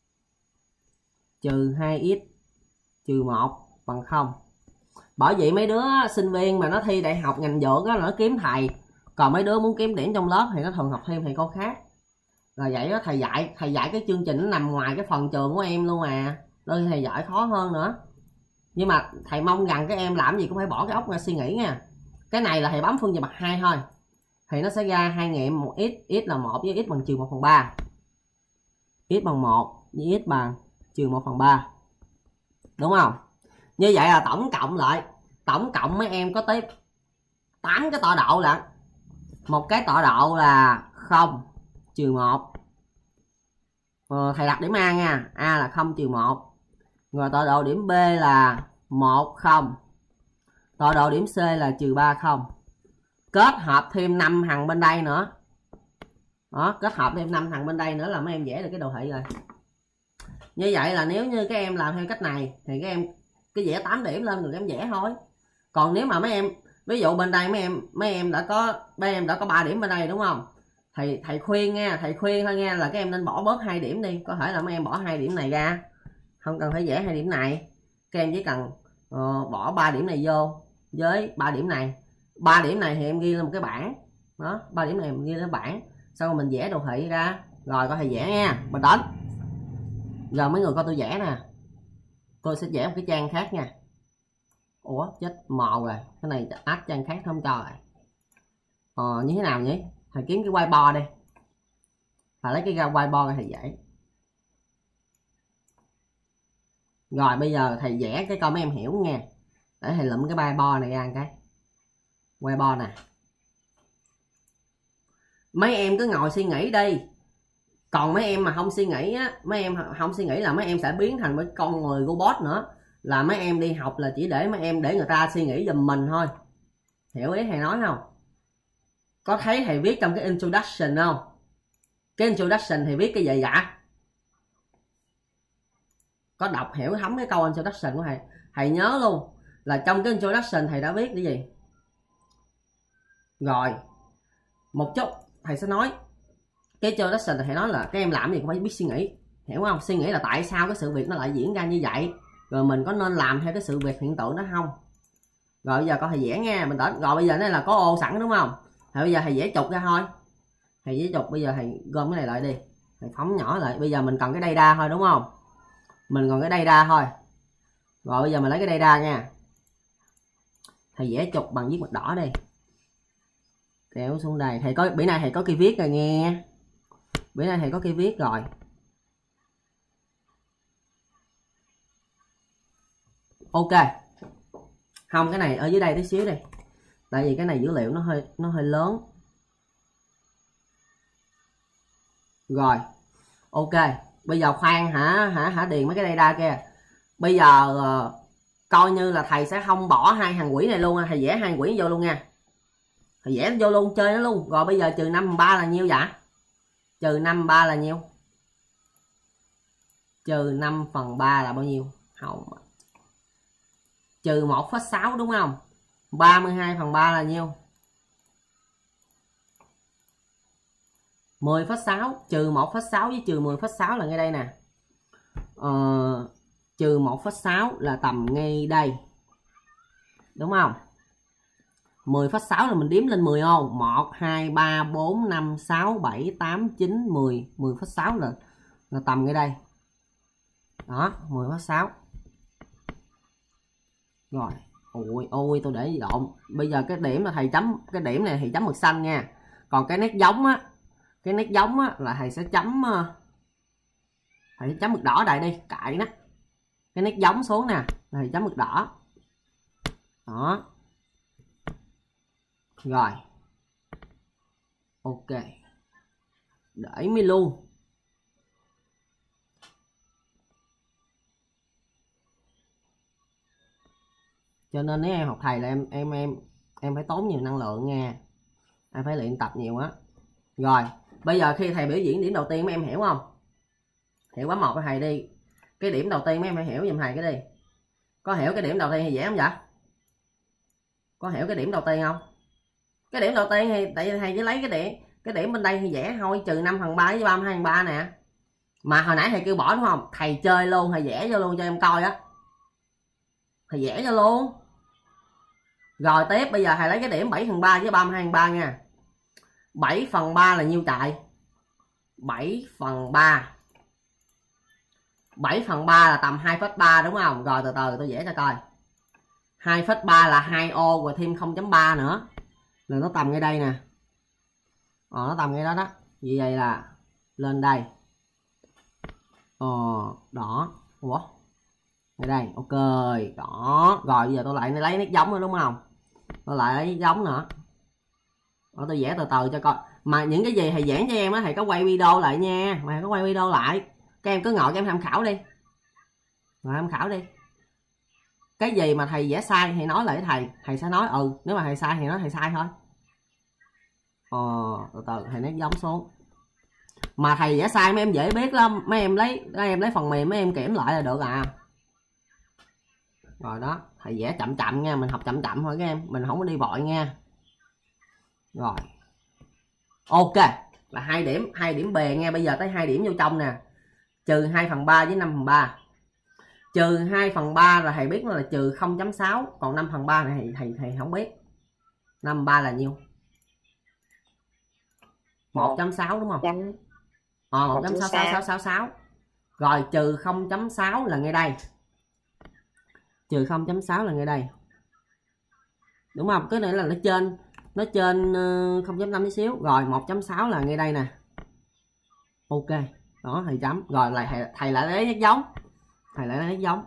Trừ hai x trừ một bằng không. Bởi vậy mấy đứa sinh viên mà nó thi đại học ngành dược á là nó kiếm thầy. Còn mấy đứa muốn kiếm điểm trong lớp thì nó thường học thêm thầy cô khác. Là vậy đó, thầy dạy thầy dạy cái chương trình nó nằm ngoài cái phần trường của em luôn à, nên thầy dạy khó hơn nữa. Nhưng mà thầy mong rằng các em làm gì cũng phải bỏ cái óc ra suy nghĩ nha. Cái này là thầy bấm phương về mặt hai thôi, thì nó sẽ ra hai nghiệm một x, x là một với x bằng trừ một phần ba, x bằng một với x bằng trừ một phần ba, đúng không? Như vậy là tổng cộng lại, tổng cộng mấy em có tới tám cái tọa độ lận. Một cái tọa độ là không trừ một, ờ, thầy đặt điểm A nha, A là không trừ một. Rồi tọa độ điểm B là một không, tọa độ điểm C là trừ ba không. Kết hợp thêm năm thằng bên đây nữa. Đó, kết hợp thêm năm thằng bên đây nữa là mấy em vẽ được cái đồ thị rồi. Như vậy là nếu như các em làm theo cách này thì các em cái vẽ tám điểm lên rồi các em vẽ thôi. Còn nếu mà mấy em ví dụ bên đây mấy em mấy em đã có mấy em đã có ba điểm bên đây đúng không? Thầy thầy khuyên nha, thầy khuyên thôi nha, là các em nên bỏ bớt hai điểm đi. Có thể là mấy em bỏ hai điểm này ra, không cần phải vẽ hai điểm này. Các em chỉ cần uh, bỏ ba điểm này vô với ba điểm này. Ba điểm này thì em ghi lên một cái bảng. Đó, ba điểm này mình ghi lên bảng. Sau rồi mình vẽ đồ thị ra. Rồi coi thầy vẽ nha, bình tĩnh. Giờ mấy người coi tôi vẽ nè. Tôi sẽ vẽ một cái trang khác nha. Ủa chết mò rồi, cái này áp trang khác không cho rồi. Ờ như thế nào nhỉ? Thầy kiếm cái whiteboard đi. Thầy lấy cái whiteboard ra thầy vẽ. Rồi bây giờ thầy vẽ cái coi mấy em hiểu nha. Để thầy lụm cái whiteboard này ra cái whiteboard nè. Mấy em cứ ngồi suy nghĩ đi. Còn mấy em mà không suy nghĩ á, mấy em không suy nghĩ là mấy em sẽ biến thành một con người robot nữa. Là mấy em đi học là chỉ để mấy em để người ta suy nghĩ giùm mình thôi. Hiểu ý thầy nói không? Có thấy thầy viết trong cái introduction không? Cái introduction thì viết cái gì vậy? Có đọc hiểu thấm cái câu introduction của thầy? Thầy nhớ luôn là trong cái introduction thầy đã viết cái gì? Rồi một chút thầy sẽ nói cái introduction thầy nói là các em làm gì cũng phải biết suy nghĩ, hiểu không? Suy nghĩ là tại sao cái sự việc nó lại diễn ra như vậy, rồi mình có nên làm theo cái sự việc hiện tượng đó không. Rồi bây giờ con thầy vẽ nha, mình tĩnh. Rồi bây giờ đây là có ô sẵn đúng không? Thì bây giờ thầy vẽ trục ra thôi. Thầy vẽ trục, bây giờ thầy gom cái này lại đi, thầy phóng nhỏ lại. Bây giờ mình cần cái data thôi đúng không? Mình còn cái data thôi. Rồi bây giờ mình lấy cái data nha. Thầy vẽ trục bằng viết mực đỏ đi, kéo xuống đây. Thầy có bữa nay thầy có cây viết rồi nghe. Bữa nay thầy có cây viết rồi. Ok. Không, cái này ở dưới đây tí xíu đi. Tại vì cái này dữ liệu nó hơi nó hơi lớn. Rồi. Ok, bây giờ khoan hả hả hả điền mấy cái data kia. Bây giờ uh, coi như là thầy sẽ không bỏ hai hàng quỷ này luôn, thầy vẽ hai quỷ vô luôn nha. Thầy vẽ vô luôn, chơi nó luôn. Rồi bây giờ trừ năm phần ba là nhiêu vậy? Trừ năm phần ba là nhiêu? Trừ năm phần ba là bao nhiêu? Không. Trừ một phẩy sáu đúng không? ba mươi hai phần ba là nhiêu? mười phẩy sáu. Trừ một phẩy sáu với trừ mười phẩy sáu là ngay đây nè. Ờ, trừ một phẩy sáu là tầm ngay đây. Đúng không? mười phẩy sáu là mình đếm lên mười ô. một, hai, ba, bốn, năm, sáu, bảy, tám, chín, mười. mười phẩy sáu là, là tầm ngay đây. Đó, mười phẩy sáu. Rồi. Ôi, ôi tôi để lộn. Bây giờ cái điểm là thầy chấm. Cái điểm này thì chấm mực xanh nha. Còn cái nét giống á, cái nét giống á là thầy sẽ chấm, thầy sẽ chấm mực đỏ đây đi, cãi nó. Cái nét giống xuống nè, là thầy chấm mực đỏ. Đó. Rồi. Ok. Để mi luôn. Cho nên nếu em học thầy là em em em em phải tốn nhiều năng lượng nha. Em phải luyện tập nhiều á. Rồi, bây giờ khi thầy biểu diễn điểm đầu tiên mấy em hiểu không? Hiểu bấm một với thầy đi. Cái điểm đầu tiên mấy em phải hiểu giùm thầy cái đi. Có hiểu cái điểm đầu tiên thì dễ không vậy? Có hiểu cái điểm đầu tiên không? Cái điểm đầu tiên thì tại vì thầy chỉ lấy cái điểm cái điểm bên đây thì vẽ thôi, trừ năm phần ba với ba mươi hai phần ba nè. Mà hồi nãy thầy kêu bỏ đúng không? Thầy chơi luôn, thầy vẽ vô luôn cho em coi á. Thầy vẽ vô luôn. Rồi tiếp bây giờ thầy lấy cái điểm bảy phần ba với ba mươi hai phần ba nha. bảy phần ba là nhiêu chạy? bảy phần ba. bảy phần ba là tầm hai phẩy ba đúng không? Rồi từ từ tôi vẽ cho coi. hai phẩy ba là hai ô rồi thêm không chấm ba nữa. Là nó tầm ngay đây nè. Ờ, nó tầm ngay đó đó. Vì vậy là lên đây. Ờ, đó. Ủa? Ngay đây. Ok. Đó. Rồi bây giờ tôi lại lấy nét giống nữa đúng không? Tôi lại lấy giống nữa. Đó, tôi vẽ từ từ cho coi. Mà những cái gì thầy giảng cho em á, thầy có quay video lại nha. Mà có quay video lại. Các em cứ ngồi cho em tham khảo đi. Ngồi tham khảo đi. Cái gì mà thầy vẽ sai thì nói lại với thầy. Thầy sẽ nói ừ. Nếu mà thầy sai thì nói thầy sai thôi. Ờ, từ từ thầy nét giống xuống. Mà thầy vẽ sai mấy em dễ biết lắm. Mấy em lấy mấy em lấy phần mềm mấy em kiểm lại là được à. Rồi đó. Thầy vẽ chậm chậm nha. Mình học chậm chậm thôi các em. Mình không có đi vội nha. Rồi. Ok. Là hai điểm. hai điểm bề nha. Bây giờ tới hai điểm vô trong nè. Trừ hai phần ba với năm phần ba. Trừ hai phần ba là thầy biết nó là trừ không chấm sáu. Còn năm phần ba này thầy, thầy, thầy không biết. năm phần ba là nhiêu? một chấm sáu đúng không? Ờ, một chấm sáu sáu sáu sáu sáu. Rồi trừ không chấm sáu là ngay đây. Trừ không chấm sáu là ngay đây. Đúng không? Cái này là nó trên nó trên không chấm năm tí xíu. Rồi một chấm sáu là ngay đây nè. Ok. Đó thầy chấm. Rồi lại thầy, thầy lại lấy nét giống. Thầy lại lấy nét giống.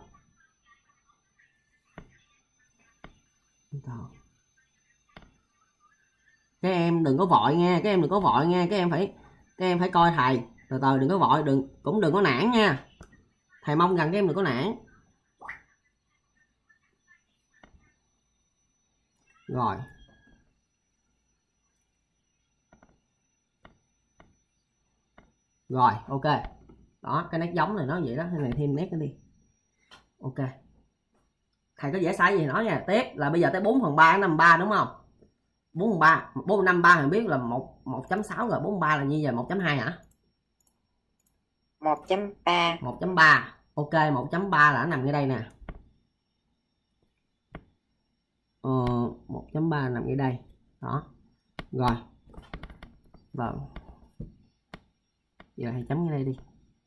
Các em đừng có vội nha, các em đừng có vội nha, các em phải các em phải coi thầy. Từ từ đừng có vội, đừng cũng đừng có nản nha. Thầy mong rằng các em đừng có nản. Rồi. Rồi, ok. Đó, cái nét giống này nó vậy đó, cái này thêm nét nữa đi. Ok. Thầy có vẽ sai gì thì nói nha. Tiếp là bây giờ tới bốn phần ba năm phần ba đúng không? bốn phần ba, bốn năm ba mình biết là một chấm sáu rồi, bốn phần ba là như vậy một chấm hai hả? một chấm ba. một chấm ba. Ok, một chấm ba là nó nằm ngay đây nè. Ờ, một chấm ba nằm ngay đây. Đó. Rồi. Vâng. Giờ thầy chấm ngay đây đi.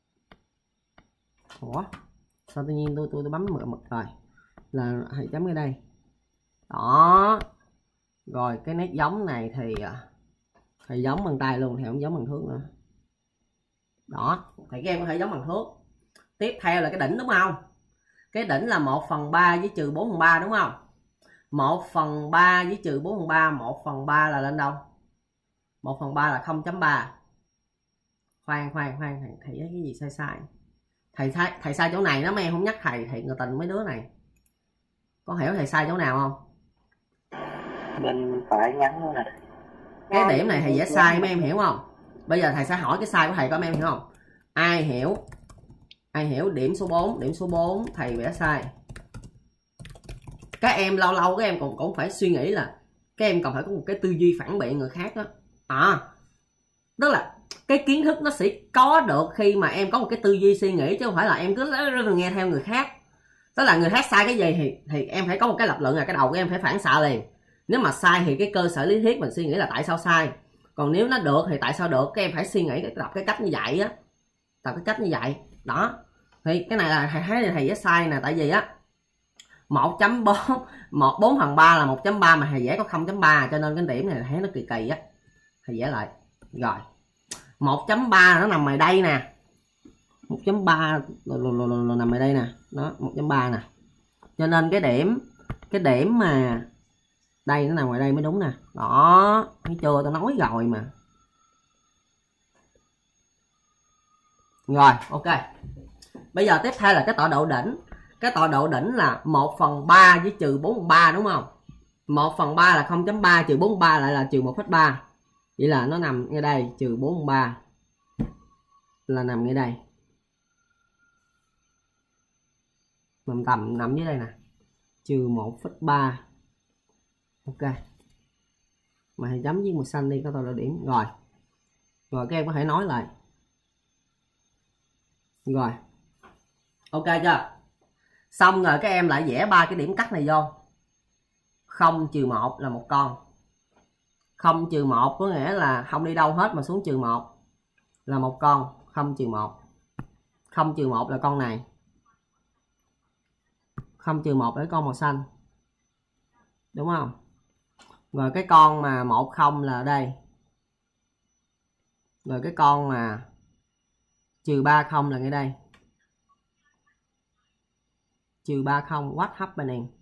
Ủa? Sao tự nhiên tôi tôi tôi bấm mực mực rồi. Là thầy chấm ngay đây. Đó. Rồi cái nét giống này thì thầy giống bằng tay luôn, thầy không giống bằng thước nữa. Đó, thầy các em có thể giống bằng thước. Tiếp theo là cái đỉnh đúng không? Cái đỉnh là một phần ba với trừ bốn phần ba đúng không? một phần ba với trừ bốn phần ba, một phần ba là lên đâu? một phần ba là không chấm ba. Khoan khoan khoan, thầy thầy cái gì sai sai. Thầy sai thầy sai chỗ này nó mấy em không nhắc thầy, thầy người tình mấy đứa này. Có hiểu thầy sai chỗ nào không? Bên phải nhắn nữa nè. Cái điểm này thầy vẽ sai mấy em hiểu không? Bây giờ thầy sẽ hỏi cái sai của thầy có mấy em hiểu không? Ai hiểu? Ai hiểu điểm số bốn, điểm số bốn thầy vẽ sai. Các em lâu lâu các em cũng cũng phải suy nghĩ là các em còn phải có một cái tư duy phản biện người khác đó. À, tức là cái kiến thức nó sẽ có được khi mà em có một cái tư duy suy nghĩ, chứ không phải là em cứ nghe theo người khác. Tức là người khác sai cái gì thì thì em phải có một cái lập luận, là cái đầu của em phải phản xạ liền. Nếu mà sai thì cái cơ sở lý thuyết mình suy nghĩ là tại sao sai. Còn nếu nó được thì tại sao được, các em phải suy nghĩ tập cái cách như vậy á. Tập cái cách như vậy. Đó. Thì cái này là thầy thấy là thầy vẽ sai nè, tại vì á một chấm bốn, một bốn phần ba là một chấm ba mà thầy vẽ có không chấm ba, cho nên cái điểm này thấy nó kỳ kỳ á. Thầy vẽ lại. Rồi. một chấm ba nó nằm ở đây nè. một chấm ba nằm ở đây nè. Đó, một chấm ba nè. Cho nên cái điểm cái điểm mà đây nó nằm ngoài đây mới đúng nè. Đó, thấy chưa, tôi nói rồi mà. Rồi, ok. Bây giờ tiếp theo là cái tọa độ đỉnh. Cái tọa độ đỉnh là một phần ba với trừ bốn phần ba đúng không? một phần ba là không chấm ba, trừ bốn phần ba lại là trừ một phẩy ba. Vậy là nó nằm ngay đây, trừ bốn phần ba là nằm ngay đây. Nằm tầm nằm dưới đây nè. Trừ một phẩy ba. Ok. Mà thầy chấm với màu xanh đi có tọa độ điểm. Rồi. Rồi các em có thể nói lại. Rồi. Ok chưa? Xong rồi các em lại vẽ ba cái điểm cắt này vô. Không trừ một là một con. Không trừ một có nghĩa là không đi đâu hết mà xuống trừ một. là một con, không trừ một. Không trừ một là con này. Không trừ một là cái con màu xanh. Đúng không? Rồi cái con mà một không là ở đây. Rồi cái con mà trừ ba không là ngay đây. Trừ ba không, what happening?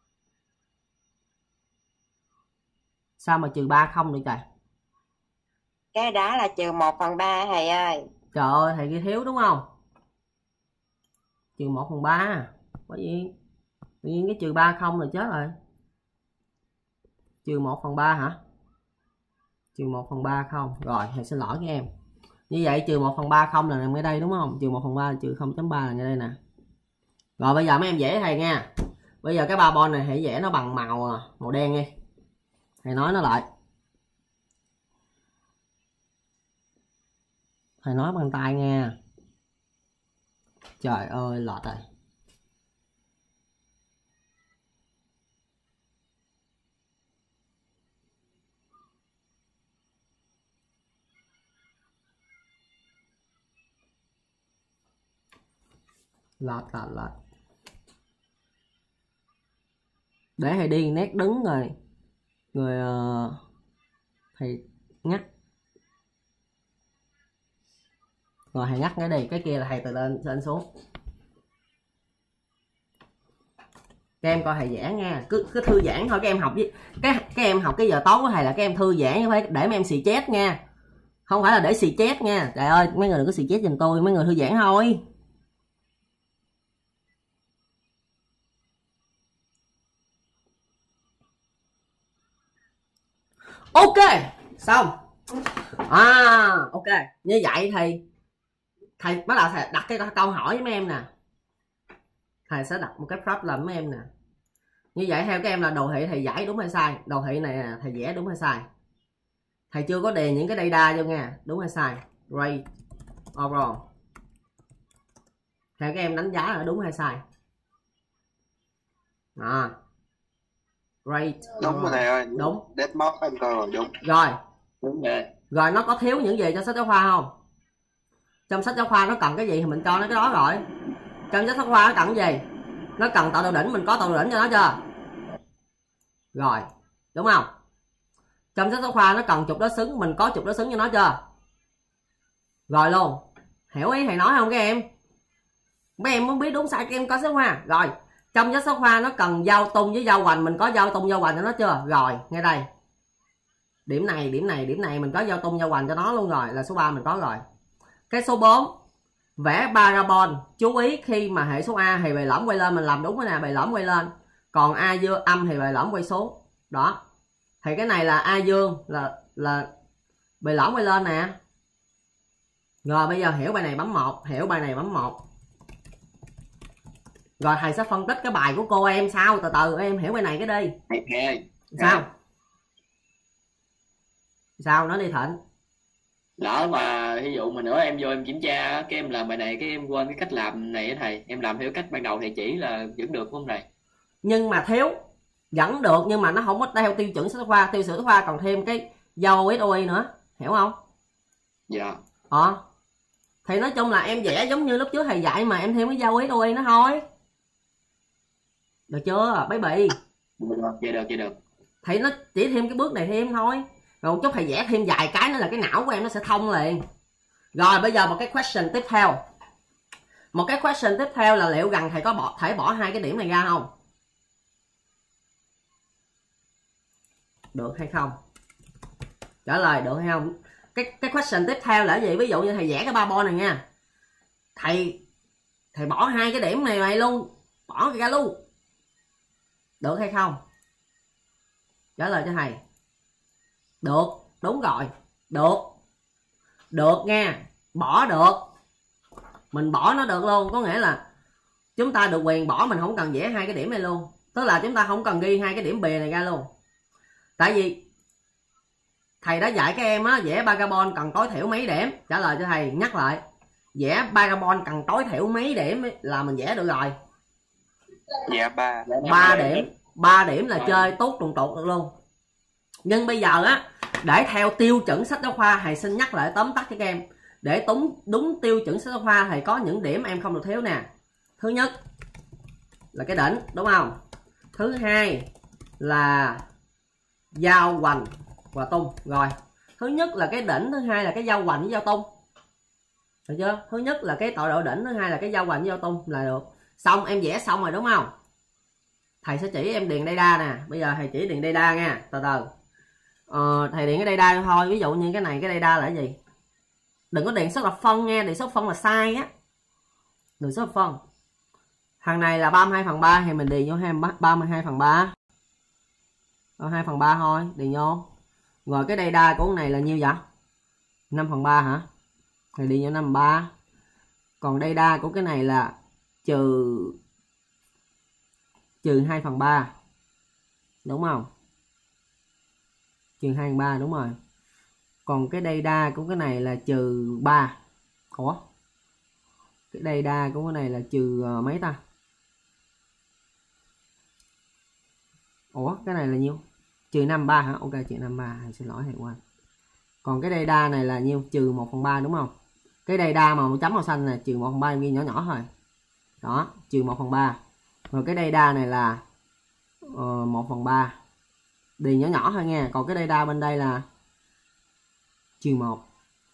Sao mà trừ ba không được trời? Cái đó là trừ một phần ba thầy ơi. Trời ơi, thầy ghi thiếu đúng không? Trừ một phần ba. Có gì? Tự nhiên cái trừ ba không là chết rồi. Trừ một phần ba hả? Trừ một phần ba không. Rồi, thầy xin lỗi các em. Như vậy trừ một phần ba không là nằm ngay đây đúng không? Trừ một phần ba trừ không chấm ba là ngay đây nè. Rồi bây giờ mấy em vẽ thầy nha. Bây giờ cái ba bon này hãy vẽ nó bằng màu màu đen đi. Thầy nói nó lại. Thầy nói bằng tay nha. Trời ơi lọt rồi. Lọt lọt lọt. Để thầy đi nét đứng rồi. Người uh, thầy ngắt. Rồi thầy ngắt cái đi, cái kia là thầy từ lên lên xuống. Các em coi thầy vẽ nha, cứ cứ thư giãn thôi các em học với cái các em học cái giờ tối của thầy là các em thư giãn, không phải để mấy em xì chết nha. Không phải là để xì chết nha. Trời ơi, mấy người đừng có xì chết giùm tôi, mấy người thư giãn thôi. Ok, xong. À, ok. Như vậy thì thầy bắt đầu thầy đặt cái câu hỏi với mấy em nè. Thầy sẽ đặt một cái problem với mấy em nè. Như vậy theo các em là đồ thị thầy giải đúng hay sai? Đồ thị này nè, thầy vẽ đúng hay sai? Thầy chưa có đề những cái data vô nha. Đúng hay sai? Right or wrong? Theo các em đánh giá là đúng hay sai? À. Right. Đúng rồi thầy ơi. Đúng. Dead mode em coi rồi, đúng. Rồi. Đúng rồi. Rồi nó có thiếu những gì trong sách giáo khoa không? Trong sách giáo khoa nó cần cái gì thì mình cho nó cái đó rồi. Trong sách giáo khoa nó cần cái gì? Nó cần tạo đồ đỉnh, mình có tạo đồ đỉnh cho nó chưa? Rồi, đúng không? Trong sách giáo khoa nó cần trục đối xứng, mình có trục đối xứng cho nó chưa? Rồi luôn. Hiểu ý thầy nói không các em? Mấy em muốn biết đúng sai các em có sách giáo khoa. Rồi, trong sách giáo khoa nó cần giao tung với giao hoành, mình có giao tung giao hoành cho nó chưa? Rồi, ngay đây. Điểm này, điểm này, điểm này mình có giao tung giao hoành cho nó luôn rồi, là số ba mình có rồi. Cái số bốn, vẽ parabol. Chú ý khi mà hệ số A thì bề lõm quay lên, mình làm đúng cái nè, bề lõm quay lên. Còn A dương âm thì bề lõm quay xuống. Đó. Thì cái này là A dương là là bề lõm quay lên nè. Rồi bây giờ hiểu bài này bấm một, hiểu bài này bấm một. Rồi thầy sẽ phân tích cái bài của cô em sao, từ từ em hiểu bài này cái đi. Okay. Sao? Sao nói đi Thịnh. Lỡ mà ví dụ mà nữa em vô em kiểm tra cái em làm bài này cái em quên cái cách làm này á thầy, em làm theo cách ban đầu thầy chỉ là vẫn được không thầy? Nhưng mà thiếu vẫn được, nhưng mà nó không có theo tiêu chuẩn sách giáo khoa. Tiêu chuẩn sách giáo khoa còn thêm cái dâu ét o i nữa, hiểu không? Dạ. Ờ. Thì nói chung là em vẽ giống như lúc trước thầy dạy mà em thêm cái dâu ét o i nữa thôi. Được chưa? Baby. Được, vậy được, vậy được. Thì nó chỉ thêm cái bước này thêm thôi. Rồi một chút thầy vẽ thêm vài cái nữa là cái não của em nó sẽ thông liền. Rồi bây giờ một cái question tiếp theo. Một cái question tiếp theo là liệu rằng thầy có bỏ thể bỏ hai cái điểm này ra không? Được hay không? Trả lời được hay không? Cái cái question tiếp theo là gì? Ví dụ như thầy vẽ cái parabol này nha. Thầy thầy bỏ hai cái điểm này này luôn, bỏ ra luôn. Được hay không? Trả lời cho thầy. Được, đúng rồi. Được. Được nha. Bỏ được. Mình bỏ nó được luôn. Có nghĩa là chúng ta được quyền bỏ, mình không cần vẽ hai cái điểm này luôn. Tức là chúng ta không cần ghi hai cái điểm bìa này ra luôn. Tại vì thầy đã dạy các em á, vẽ parabol cần tối thiểu mấy điểm. Trả lời cho thầy, nhắc lại. Vẽ parabol cần tối thiểu mấy điểm là mình vẽ được rồi. Dạ ba. ba điểm. ba điểm là chơi tốt trùng tụt được luôn. Nhưng bây giờ á, để theo tiêu chuẩn sách giáo khoa, thầy xin nhắc lại tóm tắt cho các em. để đúng đúng tiêu chuẩn sách giáo khoa thì có những điểm em không được thiếu nè. Thứ nhất là cái đỉnh, đúng không? Thứ hai là giao hoành và tung. Rồi, thứ nhất là cái đỉnh, thứ hai là cái giao hoành với giao tung, được chưa? Thứ nhất là cái tọa độ đỉnh, thứ hai là cái giao hoành với giao tung là được. Xong em vẽ xong rồi đúng không? Thầy sẽ chỉ em điền data nè. Bây giờ thầy chỉ điền data nha, từ từ. Ờ, thầy điền cái data thôi. Ví dụ như cái này, cái data là cái gì? Đừng có điền số lập phân nha, điền số phân là sai á. Đừng số lập phân. Thằng này là ba mươi hai phần ba thì mình điền vô ba mươi hai phần ba. hai phần ba thôi, điền vô. Rồi cái data của cái này là nhiêu vậy? năm phần ba hả? Thì điền vô năm phần ba. Còn data của cái này là trừ trừ hai phần ba. Đúng không? Trừ hai phần ba, đúng rồi. Còn cái data của cái này là trừ ba. Ủa? Cái data của cái này là trừ uh, mấy ta? Ủa, cái này là nhiêu? Trừ năm ba hả? Ok, trừ năm ba, xin lỗi thầy quên. Còn cái data này là nhiêu? Trừ một phần ba, đúng không? Cái data màu chấm màu xanh là trừ một phần ba, em ghi nhỏ nhỏ thôi. Đó, trừ một phần ba. Rồi cái data này là uh, một phần ba. Điền nhỏ nhỏ thôi nha. Còn cái data bên đây là trừ một.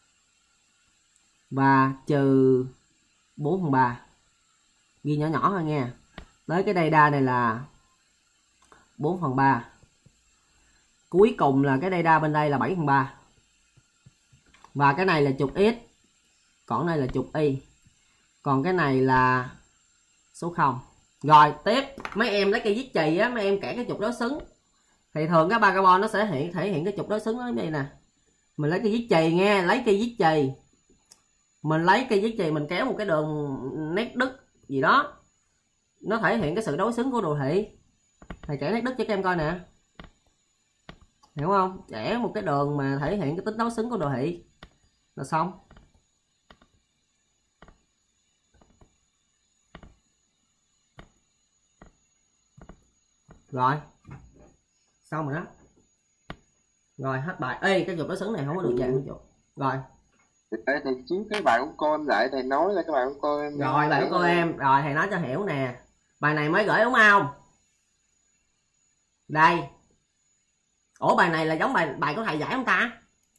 Và trừ bốn phần ba. Ghi nhỏ nhỏ thôi nha. Tới cái data này là bốn phần ba. Cuối cùng là cái data bên đây là bảy phần ba. Và cái này là trục x. Còn này là trục y. Còn cái này là số không. Rồi tiếp, mấy em lấy cây viết chì á, mấy em kẻ cái trục đối xứng. Thì thường cái parabol nó sẽ hiện thể hiện cái trục đối xứng đó đây nè. Mình lấy cây viết chì nghe, lấy cây viết chì. Mình lấy cây viết chì mình kéo một cái đường nét đứt gì đó. Nó thể hiện cái sự đối xứng của đồ thị. Thầy kẻ nét đứt cho các em coi nè. Hiểu không? Vẽ một cái đường mà thể hiện cái tính đối xứng của đồ thị là xong. Rồi. Xong rồi đó. Rồi hết bài. Ê, cái trục đối xứng này không có được dạng trục. Rồi. Ê, thầy chiếu cái bài của cô em lại, thầy nói là cái bài của cô em. Rồi bài của cô em, rồi thầy nói cho hiểu nè. Bài này mới gửi đúng không? Đây. Ủa bài này là giống bài bài của thầy giải không ta?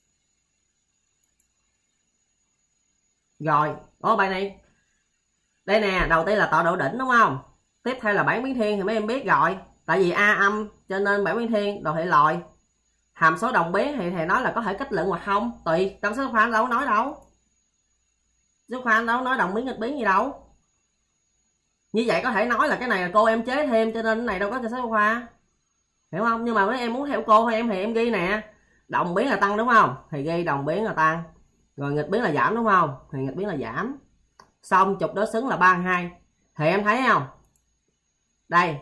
Rồi, ủa bài này. Đây nè, đầu tiên là tọa độ đỉnh đúng không? Tiếp theo là bảng biến thiên thì mấy em biết rồi. Tại vì A âm cho nên bảng biến thiên đồ thị lòi. Hàm số đồng biến thì thầy nói là có thể kết luận hoặc không, tùy. Trong sách khoa đâu có nói đâu. Sách khoa đâu có nói đồng biến nghịch biến gì đâu. Như vậy có thể nói là cái này là cô em chế thêm cho nên cái này đâu có trong sách khoa. Hiểu không? Nhưng mà mấy em muốn theo cô hay em thì em ghi nè. Đồng biến là tăng đúng không? Thì ghi đồng biến là tăng. Rồi nghịch biến là giảm đúng không? Thì nghịch biến là giảm. Xong trục đối xứng là ba mươi hai. Thì em thấy không? Đây.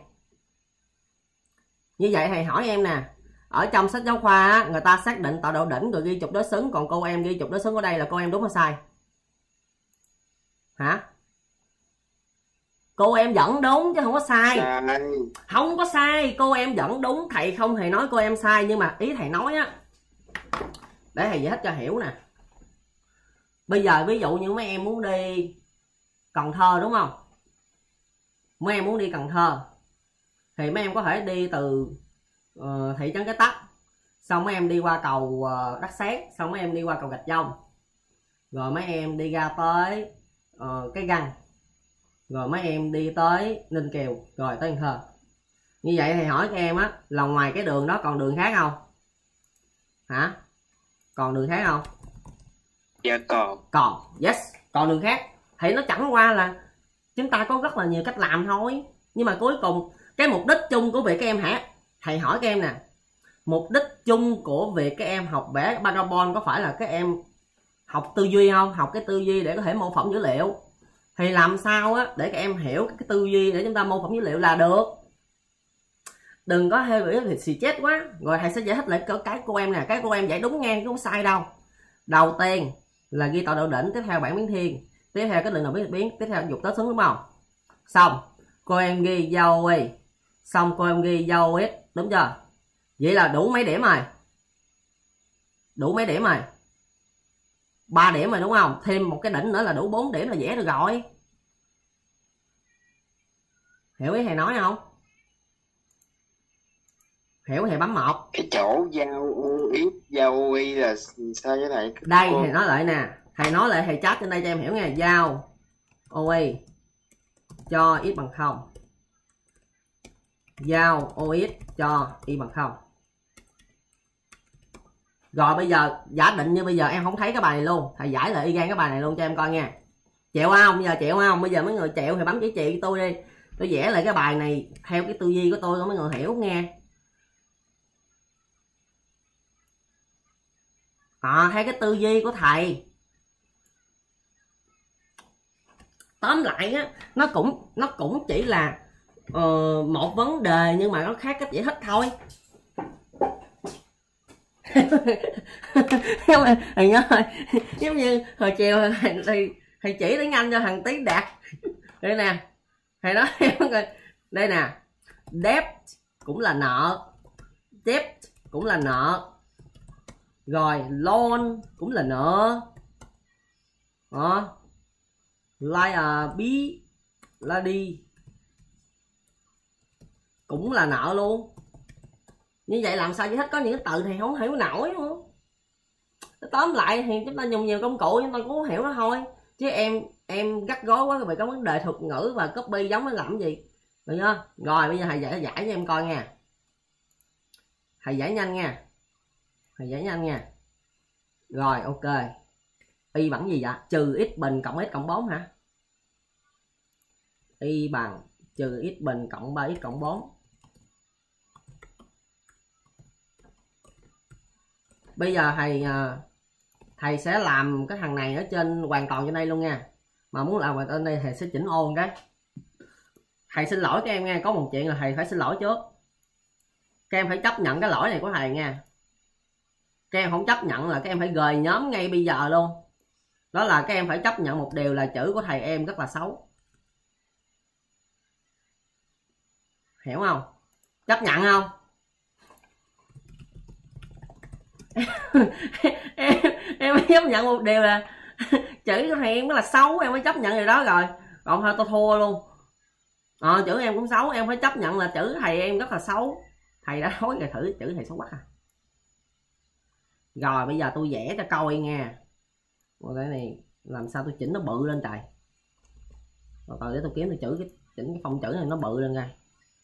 Như vậy thầy hỏi em nè. Ở trong sách giáo khoa người ta xác định tọa độ đỉnh rồi ghi trục đối xứng. Còn cô em ghi trục đối xứng ở đây là cô em đúng hay sai? Hả? Cô em vẫn đúng chứ không có sai. Không có sai, cô em vẫn đúng. Thầy không hề nói cô em sai. Nhưng mà ý thầy nói á, để thầy giải thích cho hiểu nè. Bây giờ ví dụ như mấy em muốn đi Cần Thơ đúng không? Mấy em muốn đi Cần Thơ thì mấy em có thể đi từ uh, thị trấn Cái Tắc. Xong mấy em đi qua cầu uh, Đất Sét. Xong mấy em đi qua cầu Gạch Dông. Rồi mấy em đi ra tới uh, cái Găng. Rồi mấy em đi tới Ninh Kiều. Rồi tới Cần Thơ. Như vậy thì hỏi các em á, là ngoài cái đường đó còn đường khác không? Hả? Còn đường khác không? Dạ còn. Còn, yes, còn đường khác. Thì nó chẳng qua là chúng ta có rất là nhiều cách làm thôi. Nhưng mà cuối cùng cái mục đích chung của việc các em hả? Thầy hỏi các em nè. Mục đích chung của việc các em học vẽ parabol có phải là các em học tư duy không? Học cái tư duy để có thể mô phỏng dữ liệu. Thì làm sao á để các em hiểu cái tư duy để chúng ta mô phỏng dữ liệu là được. Đừng có hay bị thì xì chết quá. Rồi thầy sẽ giải thích lại cái cô em nè. Cái cô em giải đúng ngang chứ không sai đâu. Đầu tiên là ghi tọa độ đỉnh. Tiếp theo bảng biến thiên. Tiếp theo cái lượng nào biến biến. Tiếp theo dục tới xứng đúng không? Xong cô em ghi giao y. Xong cô em ghi giao x. Đúng chưa? Vậy là đủ mấy điểm rồi? Đủ mấy điểm rồi? ba điểm rồi đúng không? Thêm một cái đỉnh nữa là đủ bốn điểm là vẽ được rồi. Hiểu ý thầy nói không? Hiểu thì bấm một. Cái chỗ giao u ít giao u y là sao với thầy? Đây thầy nói lại nè, thầy nói lại thầy chat trên đây cho em hiểu nghe. Giao u y cho x bằng không, giao u x cho y bằng không. Rồi bây giờ giả định như bây giờ em không thấy cái bài này luôn, thầy giải lại y gan cái bài này luôn cho em coi nha. Chịu không? Bây giờ chịu không? Bây giờ mấy người chịu thì bấm chỉ trị tôi đi, tôi vẽ lại cái bài này theo cái tư duy của tôi, mấy người hiểu nghe. À, theo cái tư duy của thầy. Tóm lại á, nó cũng nó cũng chỉ là uh, một vấn đề nhưng mà nó khác cách giải thích thôi. Thầy nhớ giống như hồi chiều thầy, thầy, thầy chỉ tiếng Anh cho thằng Tiến Đạt. Đây nè, thầy nói đây nè, debt cũng là nợ, debt cũng là nợ, rồi loan cũng là nợ, đó, liability là đi cũng là nợ luôn. Như vậy làm sao giải thích, có những cái từ thì không hiểu nổi nữa. Tóm lại thì chúng ta dùng nhiều công cụ chúng ta cũng hiểu nó thôi, chứ em em gắt gối quá vì có vấn đề thuật ngữ và copy giống nó làm gì được chưa? Rồi bây giờ thầy giải giải cho em coi nha, thầy giải nhanh nha, thầy giải nhanh nha. Rồi ok, y bằng gì vậy? Trừ x bình cộng x cộng bốn hả? Y bằng trừ x bình cộng ba x cộng bốn. Bây giờ thầy thầy sẽ làm cái thằng này ở trên hoàn toàn trên đây luôn nha. Mà muốn làm hoàn toàn đây thầy sẽ chỉnh ôn cái. Thầy xin lỗi các em nha, có một chuyện là thầy phải xin lỗi trước. Các em phải chấp nhận cái lỗi này của thầy nha. Các em không chấp nhận là các em phải rời nhóm ngay bây giờ luôn. Đó là các em phải chấp nhận một điều là chữ của thầy em rất là xấu. Hiểu không? Chấp nhận không? em em mới chấp nhận một điều là chữ của thầy em rất là xấu, em mới chấp nhận điều đó rồi. Còn thôi tôi thua luôn. Ờ, chữ em cũng xấu, em phải chấp nhận là chữ thầy em rất là xấu. Thầy đã nói rồi, thử chữ thầy xấu quá à. Rồi bây giờ tôi vẽ cho coi nha. Rồi cái này làm sao tôi chỉnh nó bự lên trời. Rồi từ để tôi kiếm tôi chữ cái chỉnh cái phông chữ này nó bự lên coi.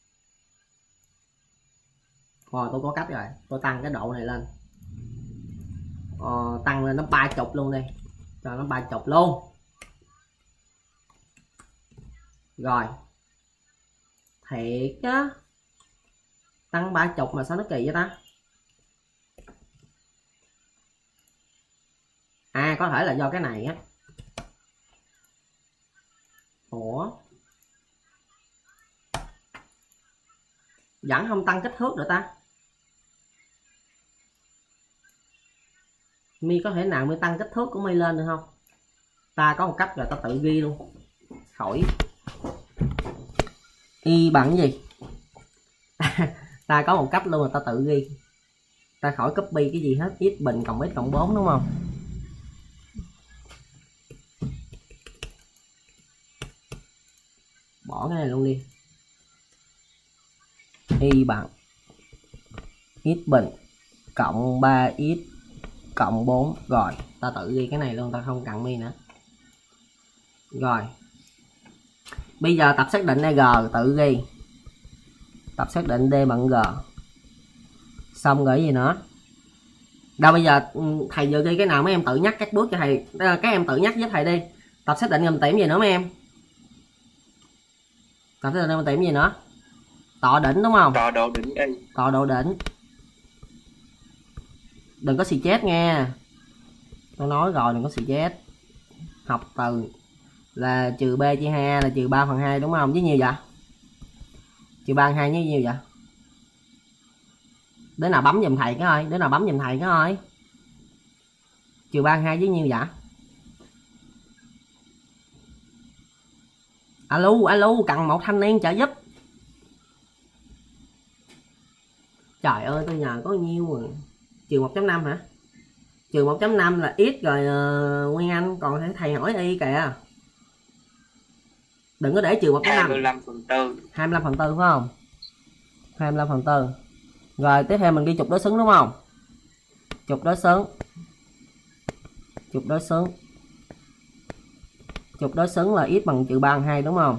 Rồi tôi có cách rồi, tôi tăng cái độ này lên. Ờ, tăng lên nó ba chục luôn đi, cho nó ba chục luôn. Rồi thiệt á, tăng ba chục mà sao nó kỳ vậy ta? À có thể là do cái này á. Ủa vẫn không tăng kích thước được ta? Mi có thể nào mi tăng kích thước của mi lên được không? Ta có một cách là ta tự ghi luôn. Khỏi y bằng gì? Ta có một cách luôn là ta tự ghi. Ta khỏi copy cái gì hết, x bình cộng x cộng bốn đúng không? Bỏ cái này luôn đi. Y bằng x bình cộng ba x cộng bốn. Rồi ta tự ghi cái này luôn, ta không cần mi nữa. Rồi bây giờ tập xác định e g tự ghi. Tập xác định d bằng g. Xong rồi gì nữa? Đâu bây giờ thầy vừa ghi cái nào mấy em tự nhắc các bước cho thầy. Các em tự nhắc với thầy đi. Tập xác định ngầm điểm gì nữa mấy em? Tập xác định ngầm điểm gì nữa? Tọa đỉnh đúng không? Tọa độ đỉnh y. Tọa độ đỉnh. Đừng có xì chết nghe. Tôi nói rồi đừng có xì chết. Học từ là trừ b chia hai a là trừ ba phần hai đúng không? Với nhiêu vậy? Trừ ba phần hai với nhiêu vậy? Đứa nào bấm giùm thầy cái ơi, đứa nào bấm giùm thầy cái ơi. Trừ ba phần hai với nhiêu vậy? Alo, alo, cần một thanh niên trợ giúp. Trời ơi, tôi nhờ có nhiêu mà. Trừ một chấm năm hả? trừ một chấm năm là x rồi uh, Nguyên Anh, còn thầy hỏi y kìa. Đừng có để trừ một chấm năm. hai mươi lăm phần tư. hai mươi lăm phần tư phải không? hai mươi lăm phần tư. Rồi tiếp theo mình ghi trục đối xứng đúng không? Trục đối xứng. Trục đối xứng. Trục đối xứng là x bằng trừ ba phần hai đúng không?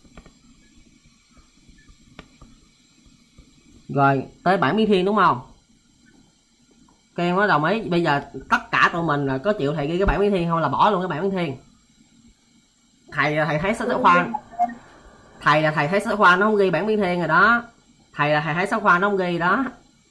Rồi tới bảng biến thiên đúng không? Các em có đồng ý? Bây giờ tất cả tụi mình là có chịu thầy ghi cái bảng biến thiên không là bỏ luôn cái bảng biến thiên. Thầy là thầy thấy sách giáo khoa. Thầy là thầy thấy sách giáo khoa nó không ghi bảng biến thiên rồi đó. Thầy là thầy thấy sách giáo khoa nó không ghi đó.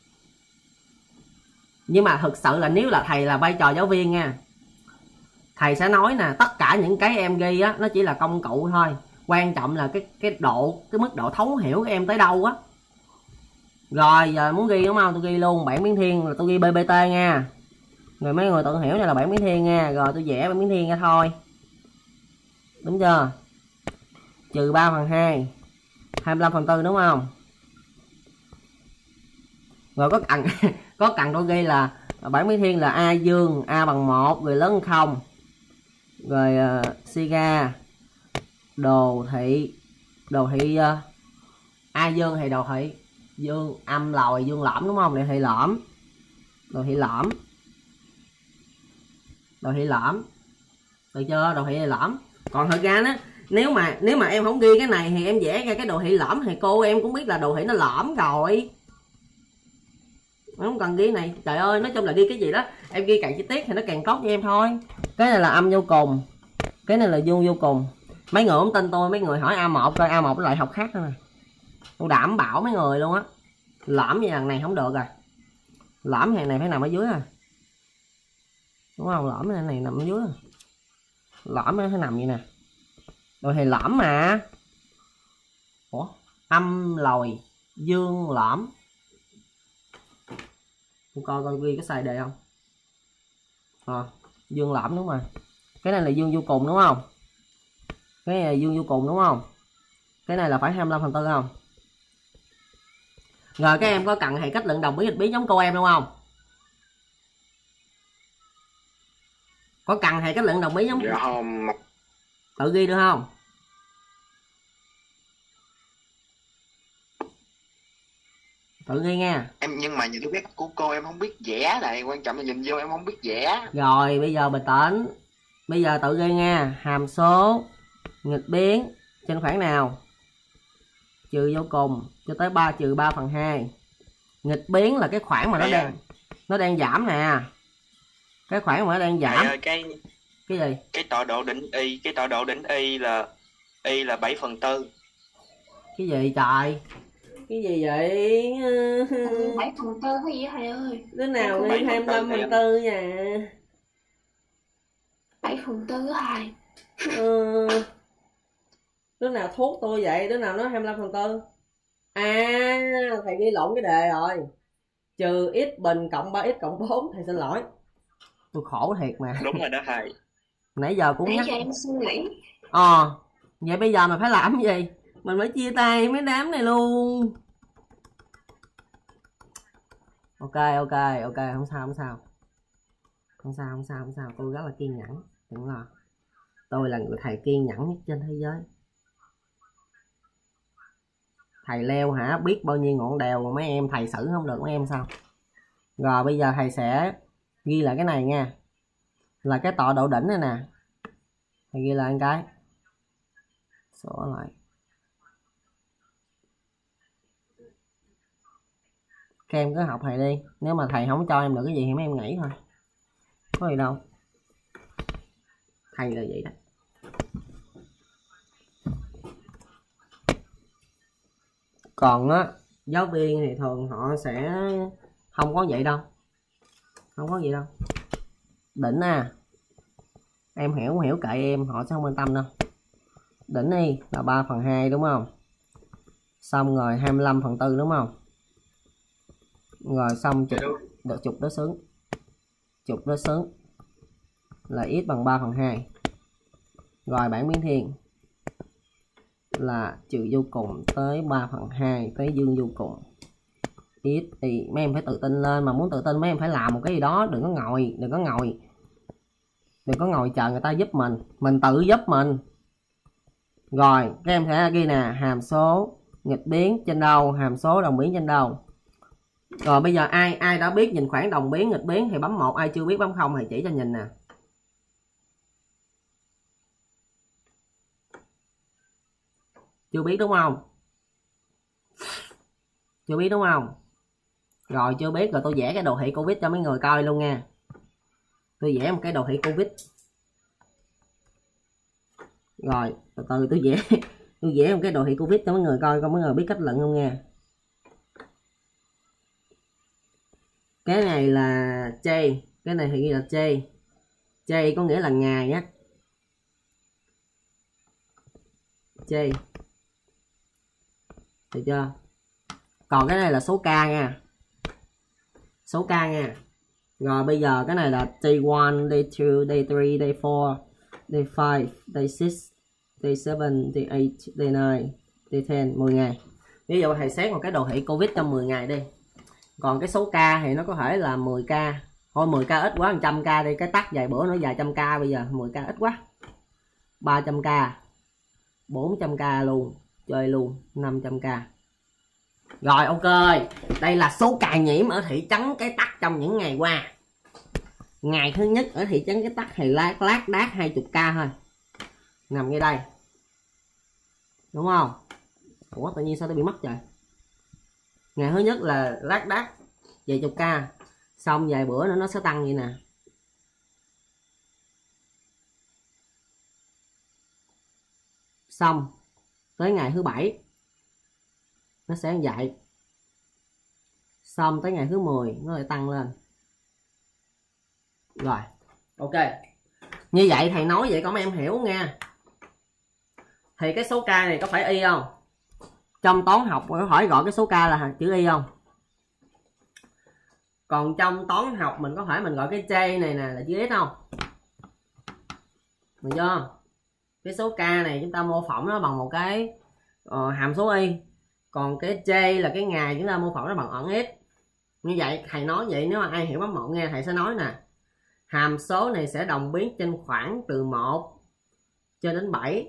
Nhưng mà thực sự là nếu là thầy là vai trò giáo viên nha, thầy sẽ nói nè, tất cả những cái em ghi á nó chỉ là công cụ thôi, quan trọng là cái cái độ cái mức độ thấu hiểu của em tới đâu á. Rồi giờ muốn ghi đúng không? Tôi ghi luôn bảng biến thiên là tôi ghi bê bê tê nha. Rồi mấy người tự hiểu này là bảng biến thiên nha. Rồi tôi vẽ bảng biến thiên ra thôi. Đúng chưa? Trừ ba phần hai, hai mươi lăm phần tư đúng không? Rồi có cần có cần tôi ghi là bảng biến thiên là a dương, a bằng một, rồi lớn hơn không. Rồi uh, siga đồ thị đồ thị uh, a dương thì đồ thị dương âm lòi dương lõm đúng không? Đồ thị lõm. Đồ thị lõm. Đồ thị lõm. Được chưa? Đồ thị lõm. Còn thật ra đó, nếu mà nếu mà em không ghi cái này thì em vẽ ra cái đồ thị lõm thì cô em cũng biết là đồ thị nó lõm rồi. Không cần ghi này. Trời ơi, nói chung là ghi cái gì đó em ghi càng chi tiết thì nó càng tốt cho em thôi. Cái này là âm vô cùng, cái này là dương vô cùng. Mấy người không tin tôi, mấy người hỏi a một coi, a một lại học khác thôi nè. Tôi đảm bảo mấy người luôn á. Lõm như lần này không được rồi. Lõm hàng này phải nằm ở dưới à. Đúng không? Lõm này, này nằm ở dưới à. Lõm nó phải nằm vậy nè. Rồi thì lõm mà. Ủa? Âm lòi dương lõm. Coi coi ghi cái sai đề không? À, dương lõm đúng rồi. Cái này là dương vô cùng đúng không? Cái này là dương vô cùng đúng không? Cái này là phải hai mươi lăm phần tư không? Rồi các em có cần thầy cách luận đồng biến nghịch biến giống cô em đúng không? Có cần thầy cách luận đồng biến giống Dạ không. tự ghi được không? Tự ghi nha. Em nhưng mà những cái vết của cô em không biết vẽ này, quan trọng là nhìn vô em không biết vẽ. Rồi bây giờ bình tĩnh. Bây giờ tự ghi nha. Hàm số nghịch biến trên khoảng nào? Trừ vô cùng cho tới ba trừ ba phần hai. Nghịch biến là cái khoảng mà nó đang nó đang giảm nè. Cái khoảng mà nó đang giảm. Ơi, cái cái gì? Cái tọa độ đỉnh y, cái tọa độ đỉnh y là y là bảy phần tư. Cái gì trời? Cái gì vậy? bảy phần tư cái gì thầy ơi? Đứa nào đi hai mươi lăm phần tư nha. bảy phần tư thầy. Ừ. Đứa nào thuốc tôi vậy? Đứa nào nói hai mươi lăm phần tư? À, thầy ghi lộn cái đề rồi. Trừ x bình cộng ba x cộng bốn. Thầy xin lỗi. Tôi khổ thiệt mà. Đúng rồi đó thầy. Nãy giờ cũng Nãy nhắc. giờ em suy nghĩ. Ờ, vậy bây giờ mình phải làm cái gì? Mình phải chia tay mấy đám này luôn. Ok, ok, ok, không sao, không sao. Không sao, không sao, không sao. Tôi rất là kiên nhẫn. Đừng lo. Tôi là người thầy kiên nhẫn nhất trên thế giới. Thầy leo hả? Biết bao nhiêu ngọn đèo mà mấy em thầy xử không được mấy em sao? Rồi bây giờ thầy sẽ ghi lại cái này nha. Là cái tọa độ đỉnh này nè. Thầy ghi lại một cái. Sửa lại. Các em cứ học thầy đi. Nếu mà thầy không cho em được cái gì thì mấy em nghĩ thôi. Có gì đâu. Thầy là vậy đó. Còn á, giáo viên thì thường họ sẽ không có vậy đâu. Không có gì đâu. Đỉnh à. Em hiểu không hiểu kệ em, họ sẽ không quan tâm đâu. Đỉnh đi là ba phần hai đúng không? Xong rồi hai mươi lăm phần tư đúng không? Rồi xong trục được trục đối xứng. Trục đối xứng là x bằng ba phần hai. Rồi bảng biến thiên là trừ vô cùng tới ba phần hai tới dương vô cùng. ít thì mấy em phải tự tin lên, mà muốn tự tin mấy em phải làm một cái gì đó, đừng có ngồi đừng có ngồi đừng có ngồi chờ người ta giúp mình, mình tự giúp mình. Rồi các em sẽ ghi nè, hàm số nghịch biến trên đâu, hàm số đồng biến trên đâu. Rồi bây giờ ai ai đã biết nhìn khoảng đồng biến nghịch biến thì bấm một, ai chưa biết bấm không thì chỉ cho nhìn nè. Chưa biết đúng không? Chưa biết đúng không? Rồi chưa biết rồi tôi vẽ cái đồ thị Covid cho mấy người coi luôn nha. Tôi vẽ một cái đồ thị Covid. Rồi từ từ tôi vẽ tôi vẽ một cái đồ thị Covid cho mấy người coi, coi mấy người biết cách luận không nha. Cái này là chay, cái này thì ghi là chay. Chay có nghĩa là ngày á. Chay. Được chưa? Còn cái này là số ca nha. Số ca nha. Rồi bây giờ cái này là day một, day hai, day ba, day bốn, day năm, day sáu, day seven, day eight, day nine, day ten, mười ngày. Ví dụ thầy xét một cái đồ thị Covid trong mười ngày đi. Còn cái số ca thì nó có thể là mười ca. Thôi mười ca ít quá, một trăm ca đi, cái tắt vài bữa nữa vài trăm ca, bây giờ mười ca ít quá. ba trăm ca, bốn trăm ca luôn, chơi luôn, năm trăm ca. Rồi ok, đây là số ca nhiễm ở thị trấn Cái Tắc trong những ngày qua. Ngày thứ nhất ở thị trấn Cái Tắc thì lát lát đát hai mươi ca thôi, nằm ngay đây, đúng không? Ủa tự nhiên sao tôi bị mất trời. Ngày thứ nhất là lát đát vài chục ca, xong vài bữa nữa nó sẽ tăng vậy nè. Xong tới ngày thứ bảy nó sẽ như vậy. Xong tới ngày thứ mười nó lại tăng lên. Rồi ok, như vậy thầy nói vậy có mấy em hiểu nha. Thì cái số ca này có phải y không? Trong toán học có hỏi gọi cái số ca là chữ y không? Còn trong toán học mình có phải mình gọi cái J này nè là chữ S không? Được chưa? Cái số ca này chúng ta mô phỏng nó bằng một cái uh, hàm số y. Còn cái J là cái ngày chúng ta mô phỏng nó bằng ẩn S. Như vậy thầy nói vậy, nếu mà ai hiểu bấm một nghe, thầy sẽ nói nè, hàm số này sẽ đồng biến trên khoảng từ một cho đến bảy.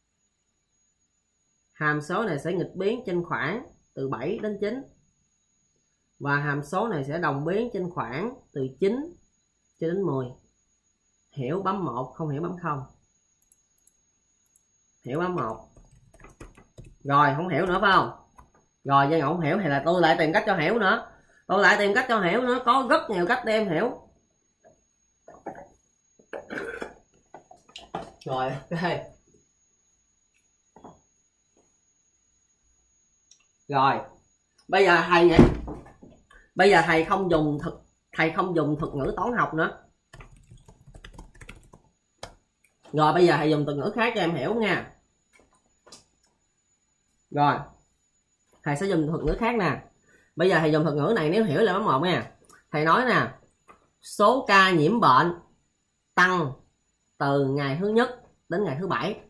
Hàm số này sẽ nghịch biến trên khoảng từ bảy đến chín. Và hàm số này sẽ đồng biến trên khoảng từ chín cho đến mười. Hiểu bấm một, không hiểu bấm không. Hiểu bấm một. Rồi không hiểu nữa phải không? Rồi Giang Ngọc không hiểu thì là tôi lại tìm cách cho hiểu nữa. Tôi lại tìm cách cho hiểu nữa, có rất nhiều cách để em hiểu. Rồi ok. Rồi bây giờ thầy nhỉ, bây giờ thầy không dùng thực thầy không dùng thuật ngữ toán học nữa. Rồi bây giờ thầy dùng thuật ngữ khác cho em hiểu nha. Rồi thầy sẽ dùng thuật ngữ khác nè. Bây giờ thầy dùng thuật ngữ này, nếu hiểu là bấm một nha. Thầy nói nè, số ca nhiễm bệnh tăng từ ngày thứ nhất đến ngày thứ bảy,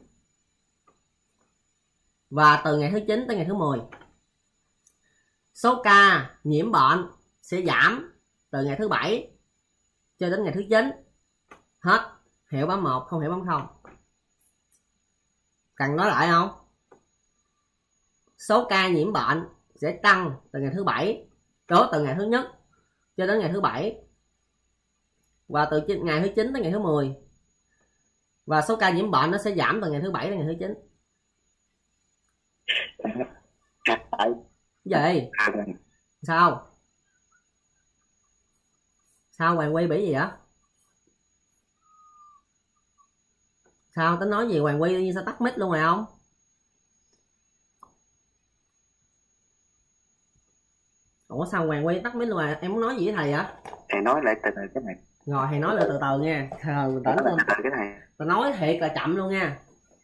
và từ ngày thứ chín tới ngày thứ mười. Số ca nhiễm bệnh sẽ giảm từ ngày thứ bảy cho đến ngày thứ chín. Hết. Hiểu bấm một, không hiểu bấm không. Cần nói lại không? Số ca nhiễm bệnh sẽ tăng từ ngày thứ bảy, đó từ ngày thứ nhất cho đến ngày thứ bảy, và từ ngày thứ chín tới ngày thứ mười. Và số ca nhiễm bệnh nó sẽ giảm từ ngày thứ bảy đến ngày thứ chín. Gì? Sao? Sao Hoàng Quy bị gì vậy? Sao tính nói gì Hoàng Quy như sao tắt mic luôn rồi không? Ủa sao Hoàng Quy tắt mic luôn rồi? Em muốn nói gì với thầy vậy? Thầy nói lại từ từ cái này. Rồi thầy nói lại từ từ nha. Thờ mình tỉnh lên. Từ cái này. Tao nói thiệt là chậm luôn nha.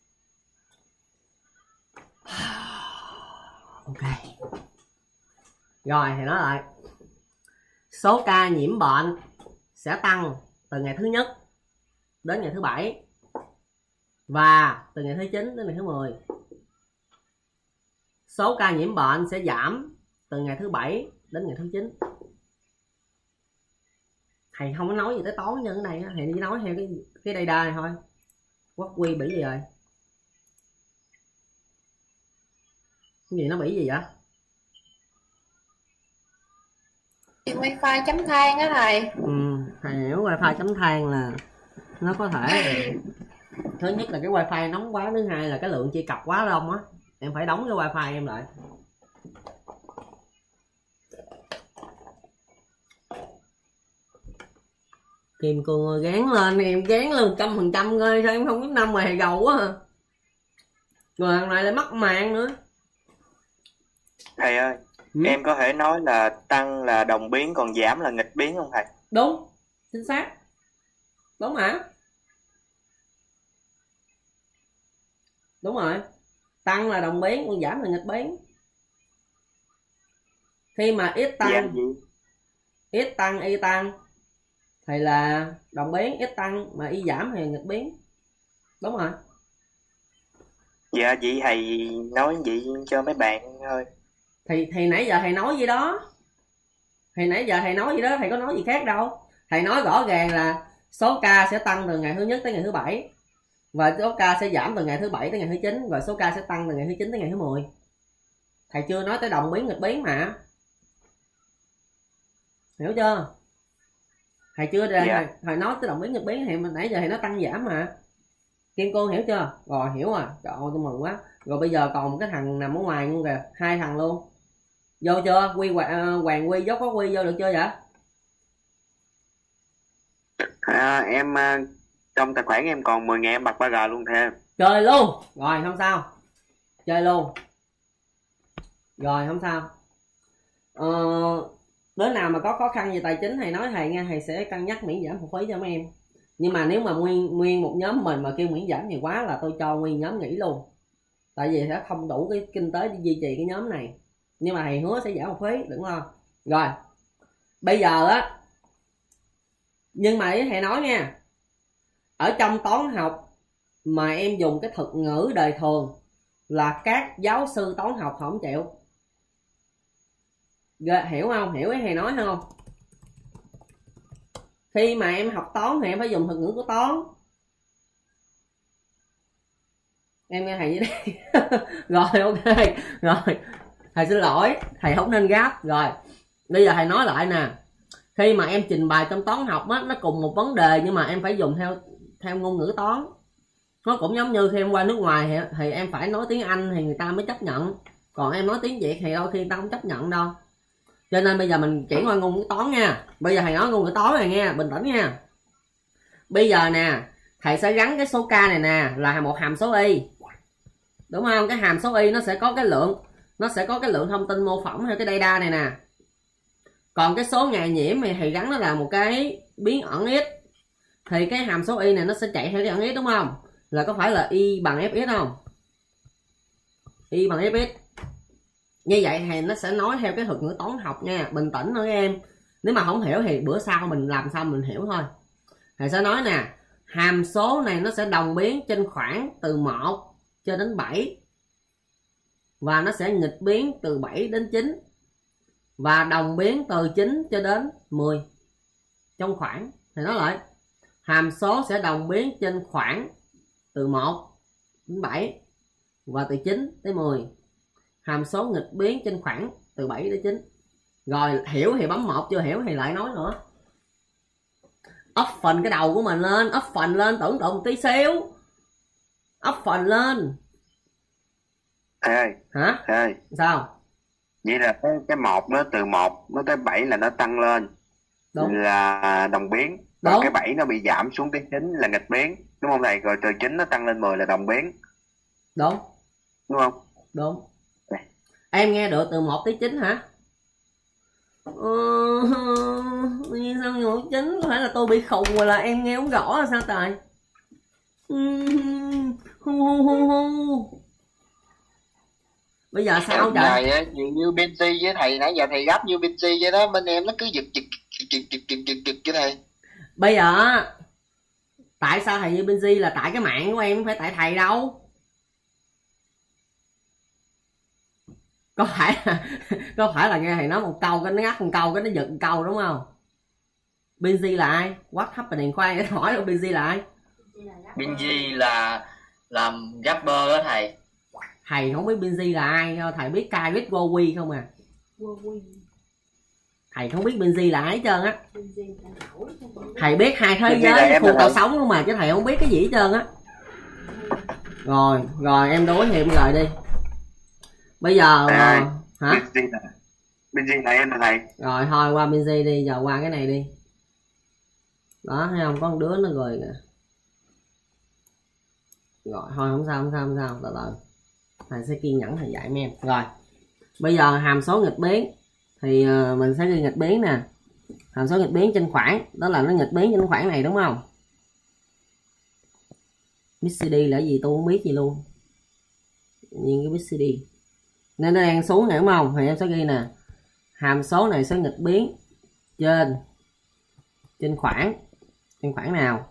Ok. Rồi thầy nói lại. Số ca nhiễm bệnh sẽ tăng từ ngày thứ nhất đến ngày thứ bảy, và từ ngày thứ chín đến ngày thứ mười. Số ca nhiễm bệnh sẽ giảm từ ngày thứ bảy đến ngày thứ chín. Thầy không có nói gì tới toán như thế này á, thầy chỉ nói theo cái cái đây đa này thôi. Quốc quy bị gì rồi? Cái gì nó bị gì vậy? Wifi chấm than á thầy. Ừ, thầy hiểu wifi chấm than là nó có thể thứ nhất là cái wifi nóng quá, thứ hai là cái lượng truy cập quá đông á, em phải đóng cái wifi em lại. Kim Cương ơi, gán lên em, gán lên trăm phần trăm thôi, sao em không biết năm mà gầu quá à. Rồi thằng này lại mắc mạng nữa. Thầy ơi, ừ? em có thể nói là tăng là đồng biến còn giảm là nghịch biến không thầy? Đúng, chính xác. Đúng hả? Đúng rồi. Tăng là đồng biến, còn giảm là nghịch biến. Khi mà x tăng, x tăng, y tăng thì là đồng biến, x tăng mà y giảm thì nghịch biến. Đúng rồi. Dạ chị thầy nói vậy cho mấy bạn thôi. Thì thì nãy giờ thầy nói gì đó. Thì nãy giờ thầy nói gì đó, thầy có nói gì khác đâu. Thầy nói rõ ràng là số ca sẽ tăng từ ngày thứ nhất tới ngày thứ bảy. Và số ca sẽ giảm từ ngày thứ bảy tới ngày thứ chín. Và số ca sẽ tăng từ ngày thứ chín tới ngày thứ mười. Thầy chưa nói tới đồng biến nghịch biến mà. Hiểu chưa? Thầy chưa ra, dạ. thầy, thầy nói tới đồng biến nghịch biến thì nãy giờ thầy nói tăng giảm mà. Kim Cương hiểu chưa? Rồi hiểu rồi. Trời ơi tôi mừng quá. Rồi bây giờ còn một cái thằng nằm ở ngoài luôn kìa. Hai thằng luôn. Vô chưa? Quy Hoàng, Hoàng Quy dốc có Quy vô được chưa vậy? À, em trong tài khoản em còn mười ngàn em bật ba G luôn thêm. Chơi luôn. Rồi không sao. Chơi luôn. Rồi không sao. Ờ, đứa nào mà có khó khăn về tài chính thầy nói thầy nha, thầy sẽ cân nhắc miễn giảm học phí cho mấy em. Nhưng mà nếu mà nguyên nguyên một nhóm mình mà kêu miễn giảm nhiều quá là tôi cho nguyên nhóm nghỉ luôn. Tại vì sẽ không đủ cái kinh tế để duy trì cái nhóm này. Nhưng mà thầy hứa sẽ giảm học phí, đúng không? Rồi. Bây giờ á, nhưng mà thầy nói nha, ở trong toán học mà em dùng cái thuật ngữ đời thường là các giáo sư toán học không chịu. Hiểu không? Hiểu cái thầy nói không? Khi mà em học toán thì em phải dùng thuật ngữ của toán. Em nghe thầy vậy đây. Rồi ok. Rồi thầy xin lỗi, thầy không nên gấp. Rồi bây giờ thầy nói lại nè, khi mà em trình bày trong toán học á, nó cùng một vấn đề nhưng mà em phải dùng theo theo ngôn ngữ toán. Nó cũng giống như khi em qua nước ngoài thì, thì em phải nói tiếng Anh thì người ta mới chấp nhận, còn em nói tiếng Việt thì đôi khi người ta không chấp nhận đâu. Cho nên bây giờ mình chuyển qua ngôn ngữ toán nha. Bây giờ thầy nói ngôn ngữ toán này nha, bình tĩnh nha. Bây giờ nè, thầy sẽ gắn cái số k này nè là một hàm số y, đúng không? Cái hàm số y nó sẽ có cái lượng, nó sẽ có cái lượng thông tin mô phỏng theo cái data này nè. Còn cái số ngày nhiễm thì thầy gắn nó là một cái biến ẩn x, thì cái hàm số y này nó sẽ chạy theo cái ẩn x, đúng không? Là có phải là y bằng fx không? Y bằng fx. Như vậy thì nó sẽ nói theo cái thuật ngữ toán học nha, bình tĩnh thôi em. Nếu mà không hiểu thì bữa sau mình làm sao mình hiểu thôi. Thầy sẽ nói nè, hàm số này nó sẽ đồng biến trên khoảng từ một cho đến bảy. Và nó sẽ nghịch biến từ bảy đến chín. Và đồng biến từ chín cho đến mười. Trong khoảng, thầy nói lại, hàm số sẽ đồng biến trên khoảng từ một đến bảy và từ chín tới mười. Hàm số nghịch biến trên khoảng từ bảy đến chín. Rồi hiểu thì bấm một, chưa hiểu thì lại nói nữa. Up phần cái đầu của mình lên, up phần lên, tưởng tượng một tí xíu. Up phần lên. Thầy ơi. Hả? Thầy ơi. Sao? Vậy là cái, cái một nó từ một nó tới bảy là nó tăng lên. Đúng. Là đồng biến. Còn đúng. Cái bảy nó bị giảm xuống tới chín là nghịch biến. Đúng không thầy? Rồi từ chín nó tăng lên mười là đồng biến. Đúng. Đúng không? Đúng. Đây. Em nghe được từ một tới chín hả? Ừ, sao một chín? Có phải là tôi bị khùng rồi là em nghe không rõ là sao trời? Hu hu hu hu. Bây giờ sao trời? Này á, như, như Benji với thầy nãy giờ thầy gấp như Benji vậy đó, bên em nó cứ giật giật giật giật giật giật giật với thầy. Bây giờ tại sao thầy như Benji là tại cái mạng của em, không phải tại thầy đâu. có phải có phải là nghe thầy nói một câu cái nó ngắt một câu cái nó giật một câu đúng không? Binz là ai? What happening? Khoan để hỏi Binz là ai? Binz là làm rapper đó thầy. Thầy không biết Binz là ai, thầy biết Kairit Wowi không à? Thầy không biết Binz là ai hết trơn á. Thầy biết hai thế giới khu tao sống luôn mà, chứ thầy không biết cái gì hết trơn á. Rồi, rồi em đối thì em rồi đi. Bây giờ à, uh, hả? Binz là em là thầy. Rồi thôi qua Binz đi, giờ qua cái này đi. Đó thấy không, có một đứa nó rồi nè. Rồi thôi không sao không sao không sao, từ từ. Thầy sẽ kiên nhẫn thầy dạy mấy em. Rồi. Bây giờ hàm số nghịch biến thì uh, mình sẽ ghi nghịch biến nè. Hàm số nghịch biến trên khoảng, đó là nó nghịch biến trên khoảng này đúng không? bê xê đê là gì tôi không biết gì luôn. Nhưng cái bê xê đê nên nó đang xuống này đúng không? Thì em sẽ ghi nè. Hàm số này sẽ nghịch biến trên trên khoảng. Trên khoảng nào?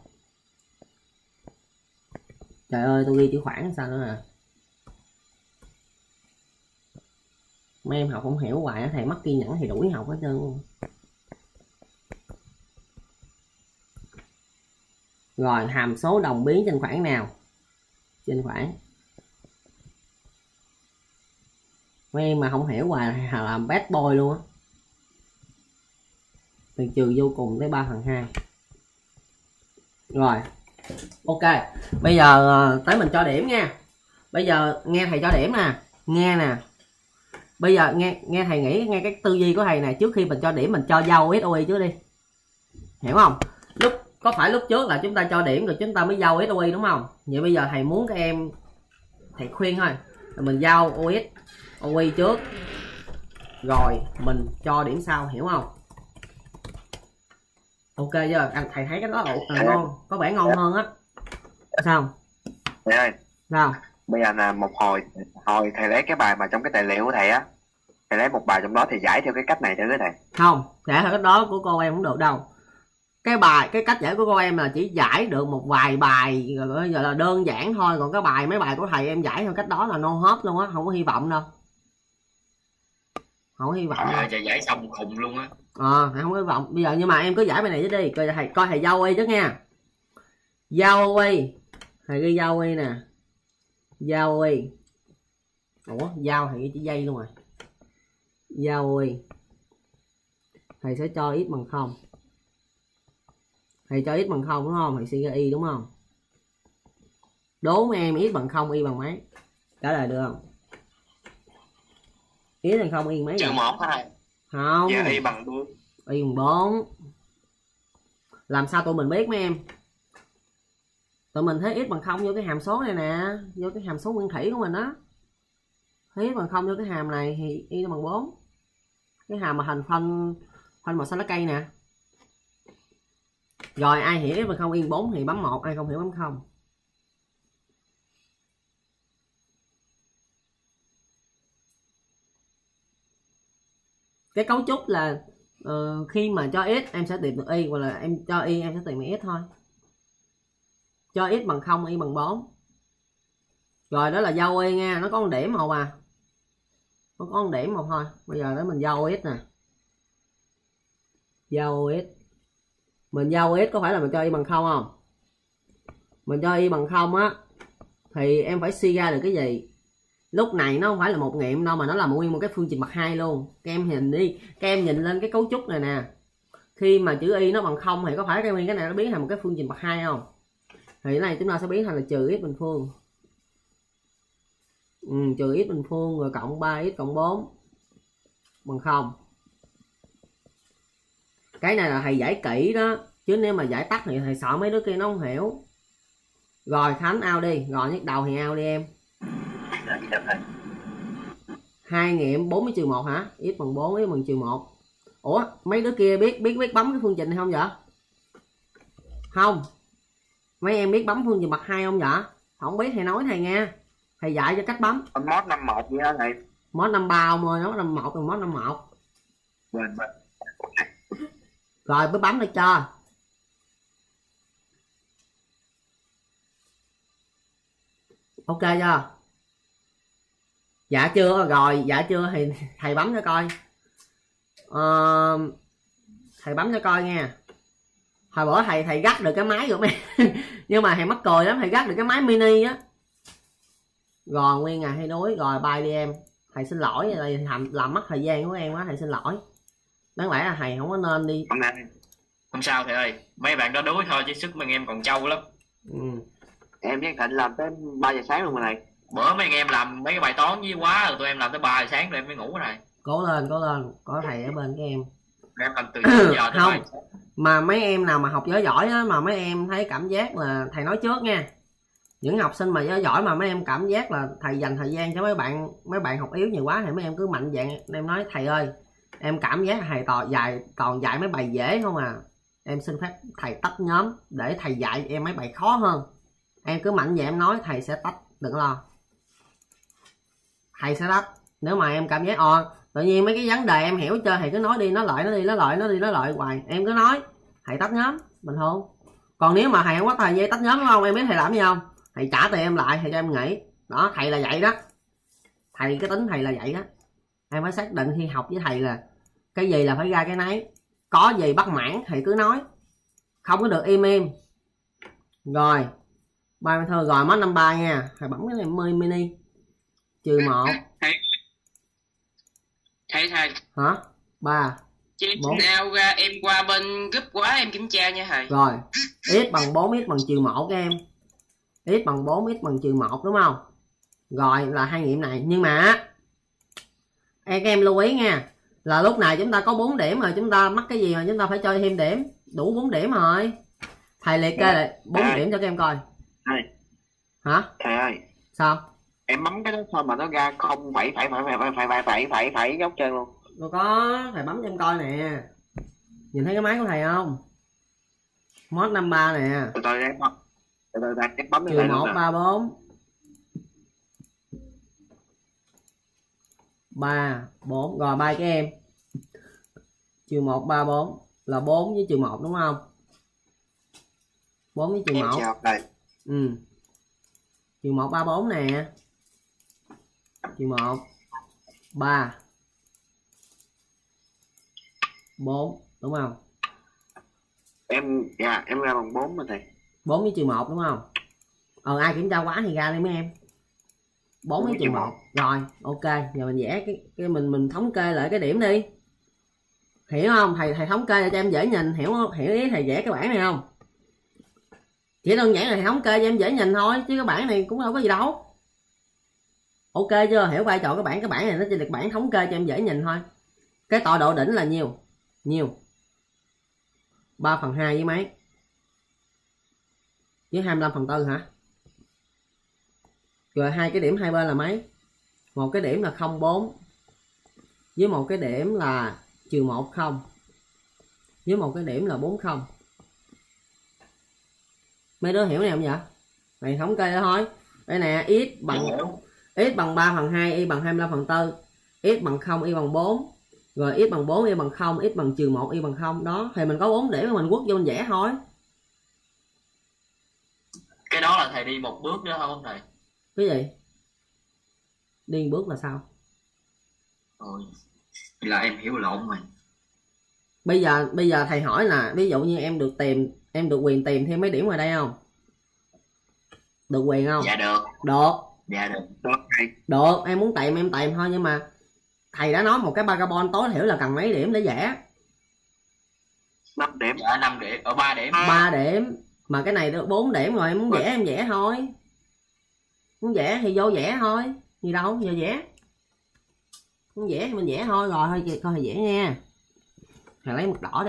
Trời ơi tôi ghi chữ khoảng sao nữa nè. Mấy em học không hiểu hoài, thầy mất kiên nhẫn thì đuổi học hết trơn luôn. Rồi hàm số đồng biến trên khoảng nào? Trên khoảng. Mấy em mà không hiểu hoài là làm bad boy luôn á. Từ trừ vô cùng tới ba phần hai. Rồi. Ok. Bây giờ tới mình cho điểm nha. Bây giờ nghe thầy cho điểm nè. Nghe nè. Bây giờ nghe nghe thầy nghĩ nghe cái tư duy của thầy này, trước khi mình cho điểm mình cho dâu ét o i trước đi. Hiểu không? Lúc có phải lúc trước là chúng ta cho điểm rồi chúng ta mới dâu ét o i đúng không? Vậy bây giờ thầy muốn các em, thầy khuyên thôi, là mình giao o ét o i trước rồi mình cho điểm sau, hiểu không? Ok chưa? Anh thầy thấy cái đó là, là ngon, có vẻ ngon hơn á. Sao? Thầy ơi. Sao? Bây giờ là một hồi hồi thầy lấy cái bài mà trong cái tài liệu của thầy á, thầy lấy một bài trong đó thì giải theo cái cách này thử thầy. Không, giải theo cách đó của cô em không được đâu. Cái bài cái cách giải của cô em là chỉ giải được một vài bài gọi là đơn giản thôi, còn cái bài mấy bài của thầy em giải theo cách đó là no hope luôn á, không có hy vọng đâu. Không có hy vọng. À, trời giải xong khùng luôn á. Ờ, à, không có hy vọng. Bây giờ nhưng mà em cứ giải bài này chứ đi, coi thầy coi thầy giao y trước nha. Giao y. Thầy ghi giao y nè. Giao y. Ủa, giao thầy ghi chỉ dây luôn rồi. Giao y. Thầy sẽ cho x bằng không. Thầy cho x bằng không đúng không? Thầy sẽ ghi y đúng không? Đố mấy em x bằng không, y bằng mấy? Trả lời được không? Y bằng không, y mấy? Trừ một hả thầy? Không. Dạ, y bằng bốn. Y bằng bốn. Làm sao tụi mình biết mấy em? Tụi mình thấy x bằng không vô cái hàm số này nè, vô cái hàm số nguyên thủy của mình đó. Thấy x bằng không vô cái hàm này thì y nó bằng bốn. Cái hàm mà hình phân phân màu xanh lá cây nè. Rồi ai hiểu x bằng không y bằng bốn thì bấm một, ai không hiểu bấm không. Cái cấu trúc là uh, khi mà cho x em sẽ tìm được y, hoặc là em cho y em sẽ tìm được x thôi. Cho x bằng không, y bằng bốn. Rồi đó là dâu y nha, nó có một điểm một à. Nó có một điểm một thôi. Bây giờ để mình dâu x nè. Dâu x. Mình dâu x có phải là mình cho y bằng không không? Mình cho y bằng không á thì em phải suy ra được cái gì? Lúc này nó không phải là một nghiệm đâu mà nó là một nguyên một cái phương trình bậc hai luôn. Các em nhìn đi, các em nhìn lên cái cấu trúc này nè. Khi mà chữ y nó bằng không thì có phải cái nguyên cái này nó biến thành một cái phương trình bậc hai không? Thì cái này chúng ta sẽ biến thành là trừ x bình phương. Ừ, trừ x bình phương rồi cộng ba x cộng bốn bằng không. Cái này là thầy giải kỹ đó, chứ nếu mà giải tắt thì thầy sợ mấy đứa kia nó không hiểu. Rồi Khánh ao đi, rồi nhức đầu thì ao đi em. Hai nghiệm bốn mươi trừ một hả? X bằng bốn, x bằng trừ một. Ủa mấy đứa kia biết biết biết bấm cái phương trình này không vậy? Không. Mấy em biết bấm phương trình bậc hai không vậy? Không biết thầy nói thầy nghe. Thầy dạy cho cách bấm. Mod năm một vậy hả thầy? Mod năm ba ông ơi, nó năm một rồi mod năm một. Quên quên. Rồi mới bấm được cho. Ok chưa? Dạ chưa, rồi dạ chưa thì thầy bấm cho coi. Ờ, thầy bấm cho coi nha. Hồi bữa thầy thầy gắt được cái máy của mẹ nhưng mà thầy mắc cười lắm, thầy gắt được cái máy mini á. Rồi nguyên ngày hay đuối, rồi bye đi em. Thầy xin lỗi, làm, làm mất thời gian của em quá, thầy xin lỗi. Đáng lẽ là thầy không có nên đi. Hôm nay không sao thầy ơi, mấy bạn đó đuối thôi chứ sức mấy em còn trâu lắm. Ừ. Em với Thịnh làm tới ba giờ sáng luôn rồi này. Bữa mấy em làm mấy cái bài toán với quá rồi tụi em làm tới ba giờ sáng rồi em mới ngủ rồi này. Cố lên, cố lên, có thầy ở bên cái em. Em làm từ chín giờ tới không bảy. Mà mấy em nào mà học giỏi giỏi á, mà mấy em thấy cảm giác là thầy nói trước nha, những học sinh mà giỏi giỏi mà mấy em cảm giác là thầy dành thời gian cho mấy bạn mấy bạn học yếu nhiều quá thì mấy em cứ mạnh dạn em nói thầy ơi, em cảm giác thầy toàn dạy toàn dạy mấy bài dễ không à, em xin phép thầy tách nhóm để thầy dạy em mấy bài khó hơn. Em cứ mạnh dạn em nói thầy sẽ tách, đừng lo, thầy sẽ tách. Nếu mà em cảm giác ờ tự nhiên mấy cái vấn đề em hiểu chưa, thầy cứ nói đi nói lại, nó đi nói lại, nó đi nói lại hoài, em cứ nói thầy tách nhóm bình thường. Còn nếu mà thầy không có thời gian tách nhóm đúng không, em biết thầy làm gì không, thầy trả tiền em lại, thầy cho em nghỉ đó. Thầy là vậy đó, thầy cái tính thầy là vậy đó. Em phải xác định khi học với thầy là cái gì là phải ra cái nấy, có gì bất mãn thầy cứ nói, không có được im im. Rồi ba mươi thôi rồi, mất năm ba nha, thầy bấm cái này mini trừ một. Thầy thầy Hả? Ba cho em xin ao ra, em qua bên group quá em kiểm tra nha thầy. Rồi x bằng bốn, x bằng trừ một các em, x bằng bốn, x bằng trừ một đúng không? Rồi là hai nghiệm này, nhưng mà em các em lưu ý nha, là lúc này chúng ta có bốn điểm rồi, chúng ta mắc cái gì mà chúng ta phải chơi thêm điểm, đủ bốn điểm rồi. Thầy liệt kê lại bốn điểm cho các em coi. Thầy. Hả? Thầy ơi. Sao? Em bấm cái đó thôi mà nó ra không phải phải phải phải phải phải phải phải phải góc chân luôn. Đâu có, thầy bấm cho em coi nè. Nhìn thấy cái máy của thầy không? Mod năm ba nè. Từ từ em bấm. Từ từ em bấm trừ một ba bốn. ba bốn rồi bay cái em. Trừ một ba bốn là bốn với trừ một đúng không? bốn với trừ một. Ừ. Trừ một ba bốn nè. Trừ một ba bốn đúng không? Em dạ em ra bằng bốn mà thầy. bốn với trừ một đúng không? Ờ ai kiểm tra quá thì ra đi mấy em. bốn với trừ một. Rồi, ok, giờ mình vẽ cái cái mình mình thống kê lại cái điểm đi. Hiểu không? Thầy thầy thống kê cho em dễ nhìn, hiểu không? Hiểu ý thầy vẽ cái bảng này không? Chỉ đơn giản là thầy thống kê cho em dễ nhìn thôi, chứ cái bảng này cũng đâu có gì đâu. Ok chưa? Hiểu vai trò cái bảng cái bảng này nó chỉ là bảng thống kê cho em dễ nhìn thôi. Cái tọa độ đỉnh là nhiêu? Nhiêu? ba phần hai với mấy? Với hai mươi lăm phần tư hả? Rồi hai cái điểm hai bên là mấy? Một cái điểm là không bốn với một cái điểm là trừ một không với một cái điểm là bốn không. Mấy đứa hiểu này không vậy? Mày thống kê đó thôi. Đây nè, x bằng x bằng ba phần hai, y bằng hai mươi lăm phần tư, x bằng không, y bằng bốn. Rồi x bằng bốn, y bằng không, x bằng trừ một, y bằng không. Đó, thì mình có bốn điểm mà mình quất vô mình vẽ thôi. Cái đó là thầy đi một bước nữa không thầy? Cái gì? Đi một bước là sao? Ôi, là em hiểu lộn rồi. Bây giờ bây giờ thầy hỏi là ví dụ như em được tìm, em được quyền tìm thêm mấy điểm ngoài đây không? Được quyền không? Dạ được. Được. Dạ được. Được thầy. Được, em muốn tìm em tìm thôi, nhưng mà thầy đã nói một cái vagabond tối thiểu là cần mấy điểm để vẽ? năm điểm. Dạ năm điểm, ở ba điểm. ba điểm. Mà cái này được bốn điểm rồi, em muốn vẽ em vẽ thôi. Muốn vẽ thì vô vẽ thôi, gì đâu, giờ vẽ. Muốn vẽ thì mình vẽ thôi, rồi thôi coi thầy vẽ nha. Thầy lấy mực đỏ đi.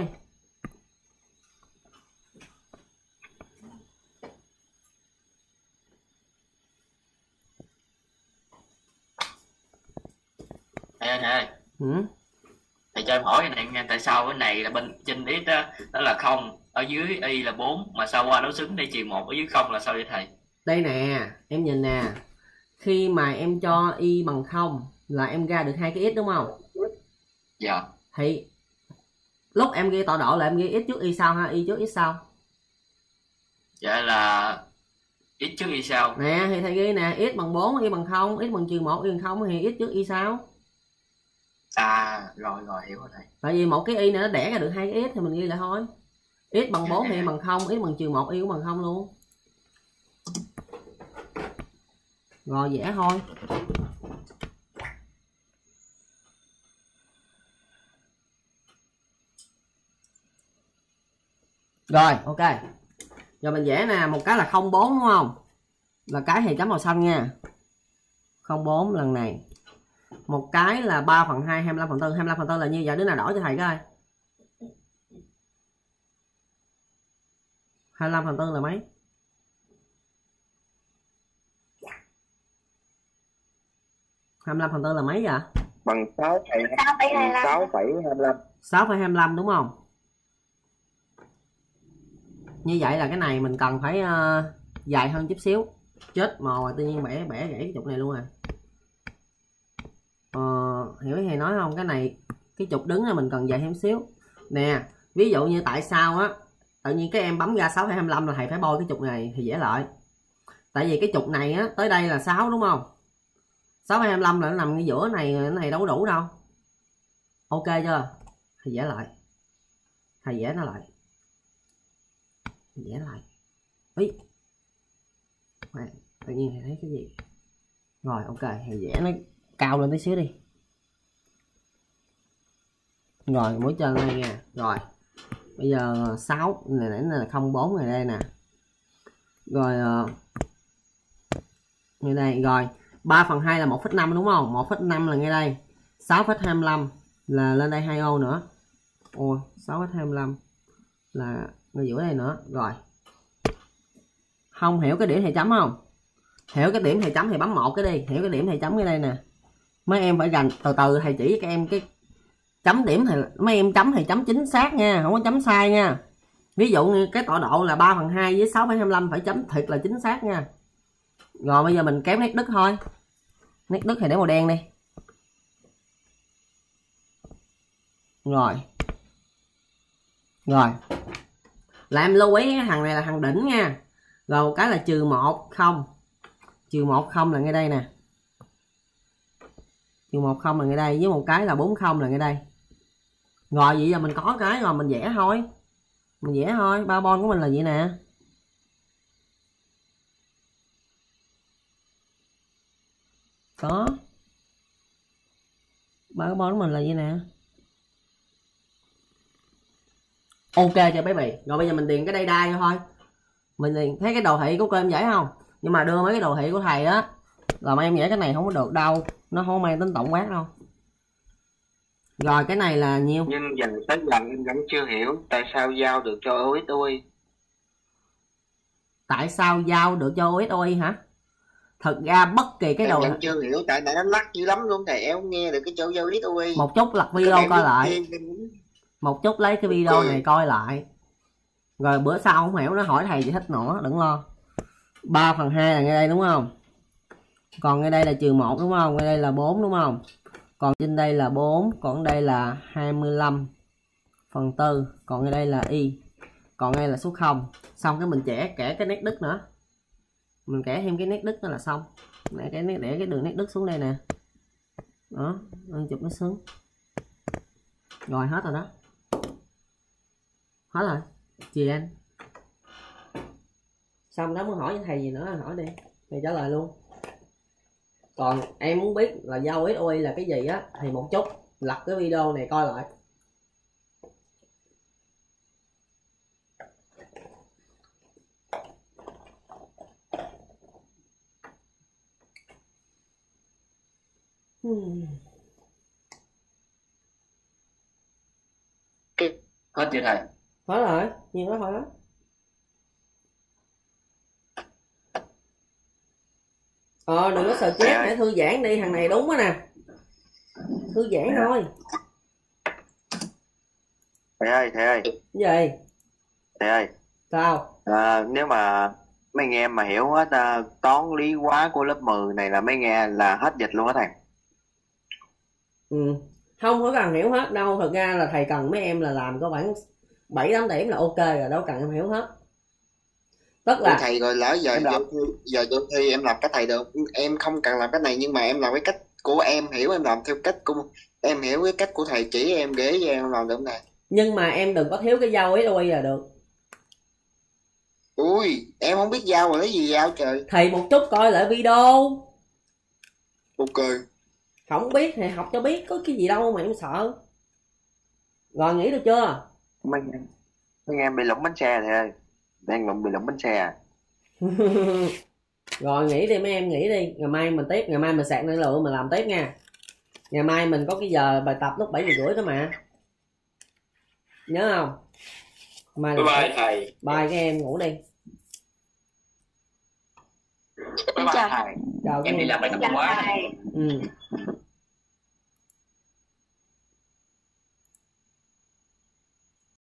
Thầy ơi, thầy ơi. Ừ? Thầy cho em hỏi cái này nha, tại sao cái này là bên trên x đó, đó là không, ở dưới y là bốn, mà sao qua đối xứng đây trừ một, ở dưới không là sao vậy thầy? Đây nè, em nhìn nè. Khi mà em cho y bằng không là em ra được hai cái x đúng không? Dạ. Thì lúc em ghi tọa độ là em ghi x trước y sau ha, y trước x sau? Dạ là X trước Y sau. Nè thì thầy ghi nè, x bằng bốn, y bằng không, x bằng trừ một, y bằng không thì x trước y sau. À rồi rồi hiểu rồi thầy. Tại vì một cái y này nó đẻ ra được hai cái x thì mình ghi lại thôi. X bằng bốn thì y bằng không, x bằng trừ một, y cũng bằng không luôn. Rồi vẽ thôi. Rồi ok. Giờ mình vẽ nè, một cái là không bốn đúng không? Là cái thì chấm màu xanh nha. không bốn lần này. Một cái là ba phần hai, hai mươi lăm phần tư, hai mươi lăm phần tư là như vậy, đứa nào đổi cho thầy coi. hai mươi lăm phần tư là mấy? hai mươi lăm phần tư là mấy vậy? Bằng sáu phẩy hai mươi lăm. sáu phẩy hai mươi lăm đúng không? Như vậy là cái này mình cần phải uh, dài hơn chút xíu. Chết mò rồi, tự nhiên bẻ bẻ gãy cái trục này luôn à. Ờ, hiểu thầy nói không? Cái này cái trục đứng là mình cần dài thêm xíu. Nè, ví dụ như tại sao á tự nhiên cái em bấm ra sáu phẩy hai mươi lăm là thầy phải bôi cái trục này thì vẽ lại. Tại vì cái trục này á tới đây là sáu đúng không? sáu phẩy hai mươi lăm là nó nằm ở giữa này, cái này đâu có đủ đâu. Ok chưa? Thầy vẽ lại. Thầy vẽ nó lại. Thầy vẽ lại. Ý. Này, tự nhiên thầy thấy cái gì? Rồi ok, thầy vẽ nó cao lên tí xíu đi. Rồi mũi chân đây nha. Rồi. Bây giờ sáu này nãy là không bốn này đây nè. Rồi uh, ngay đây rồi. ba phần hai là một phẩy năm đúng không? một phẩy năm là ngay đây. sáu phẩy hai mươi lăm là lên đây hai ô nữa. Ôi, sáu phẩy hai mươi lăm là ngay giữa đây nữa. Rồi. Không hiểu cái điểm thầy chấm không? Hiểu cái điểm thầy chấm thì bấm một cái đi. Hiểu cái điểm thầy chấm ngay đây nè. Mấy em phải dành từ từ thầy chỉ các em cái chấm điểm thì mấy em chấm thì chấm chính xác nha, không có chấm sai nha. Ví dụ như cái tọa độ là ba phần hai với sáu phẩy hai mươi lăm phải chấm thiệt là chính xác nha. Rồi bây giờ mình kéo nét đứt thôi. Nét đứt thì để màu đen đi. Rồi. Rồi. Là em lưu ý cái thằng này là thằng đỉnh nha. Rồi một cái là trừ một không. Trừ một không là ngay đây nè. Trừ một không là ngay đây, với một cái là bốn không là ngay đây. Rồi vậy giờ mình có cái rồi mình vẽ thôi. Mình vẽ thôi, parabol của mình là vậy nè. Có. Parabol của mình là vậy nè. Ok cho bé bì. Rồi bây giờ mình điền cái đây đai thôi. Mình điền thấy cái đồ thị của cô em dễ không? Nhưng mà đưa mấy cái đồ thị của thầy á là mấy em vẽ cái này không có được đâu, nó không mang tính tổng quát đâu. Rồi cái này là nhiêu? Nhưng dần tới lần em vẫn chưa hiểu tại sao giao được cho o ét o i. Tại sao giao được cho o ét o i hả? Thật ra bất kỳ cái đồ em vẫn chưa hiểu, tại nãy nó lắc dữ lắm luôn thầy, em không nghe được cái chỗ giao o ét o i. Một chút lật video coi lại. Một chút lấy cái video này coi lại. Rồi bữa sau không hiểu nó hỏi thầy giải thích nữa, đừng lo. ba phần hai là ngay đây đúng không? Còn ngay đây là trừ một đúng không? Ngay đây là bốn đúng không? Còn trên đây là bốn, còn đây là hai mươi lăm phần tư, còn ngay đây là y. Còn đây là số không. Xong cái mình trẻ kẻ cái nét đứt nữa. Mình kẻ thêm cái nét đứt nữa là xong. Để cái nét để cái đường nét đứt xuống đây nè. Đó, anh chụp nó xuống. Rồi hết rồi đó. Hết rồi. Chị anh. Xong đó muốn hỏi với thầy gì nữa hỏi đi. Thầy trả lời luôn. Còn em muốn biết là giao o ét o i là cái gì á thì một chút lật cái video này coi lại. Hmm. Hết chưa thầy? Hết rồi, nhiều đó thôi đó. Ờ đừng có sợ chết, hãy thư giãn đi, thằng này đúng á nè. Thư giãn thôi. Thầy ơi, thầy ơi. Cái gì? Thầy ơi. Sao? À, nếu mà mấy anh em mà hiểu hết uh, toán lý hóa của lớp mười này là mấy anh em là hết dịch luôn á thầy. Ừ. Không có cần hiểu hết đâu, thật ra là thầy cần mấy em là làm có khoảng bảy tám điểm là ok rồi, đâu cần em hiểu hết. Tức là thầy rồi lỡ giờ Em vô làm. thi, giờ vô thi em làm cái thầy được, em không cần làm cái này nhưng mà em làm cái cách của em hiểu, em làm theo cách của em hiểu cái cách của thầy chỉ em ghế cho em làm được không thầy? nhưng mà em đừng có thiếu cái dao ý đuôi là được. Ui em không biết giao rồi lấy gì giao trời. Thì một chút coi lại video. Ok. Không biết thì học cho biết, có cái gì đâu mà em sợ. Rồi nghĩ được chưa? Mấy em, mấy em bị lủng bánh xe thầy ơi. Đang lụng bị lủng bánh xe. Rồi nghỉ đi mấy em, nghỉ đi, ngày mai mình tiếp, ngày mai mình sạc năng lượng mình làm tiếp nha. Ngày mai mình có cái giờ bài tập lúc bảy giờ rưỡi đó mà, nhớ không? Mai Bye bye thầy. bye các em, ngủ đi. Bye bye thầy. Chào các Em đi em. làm bài tập quá. Ừ.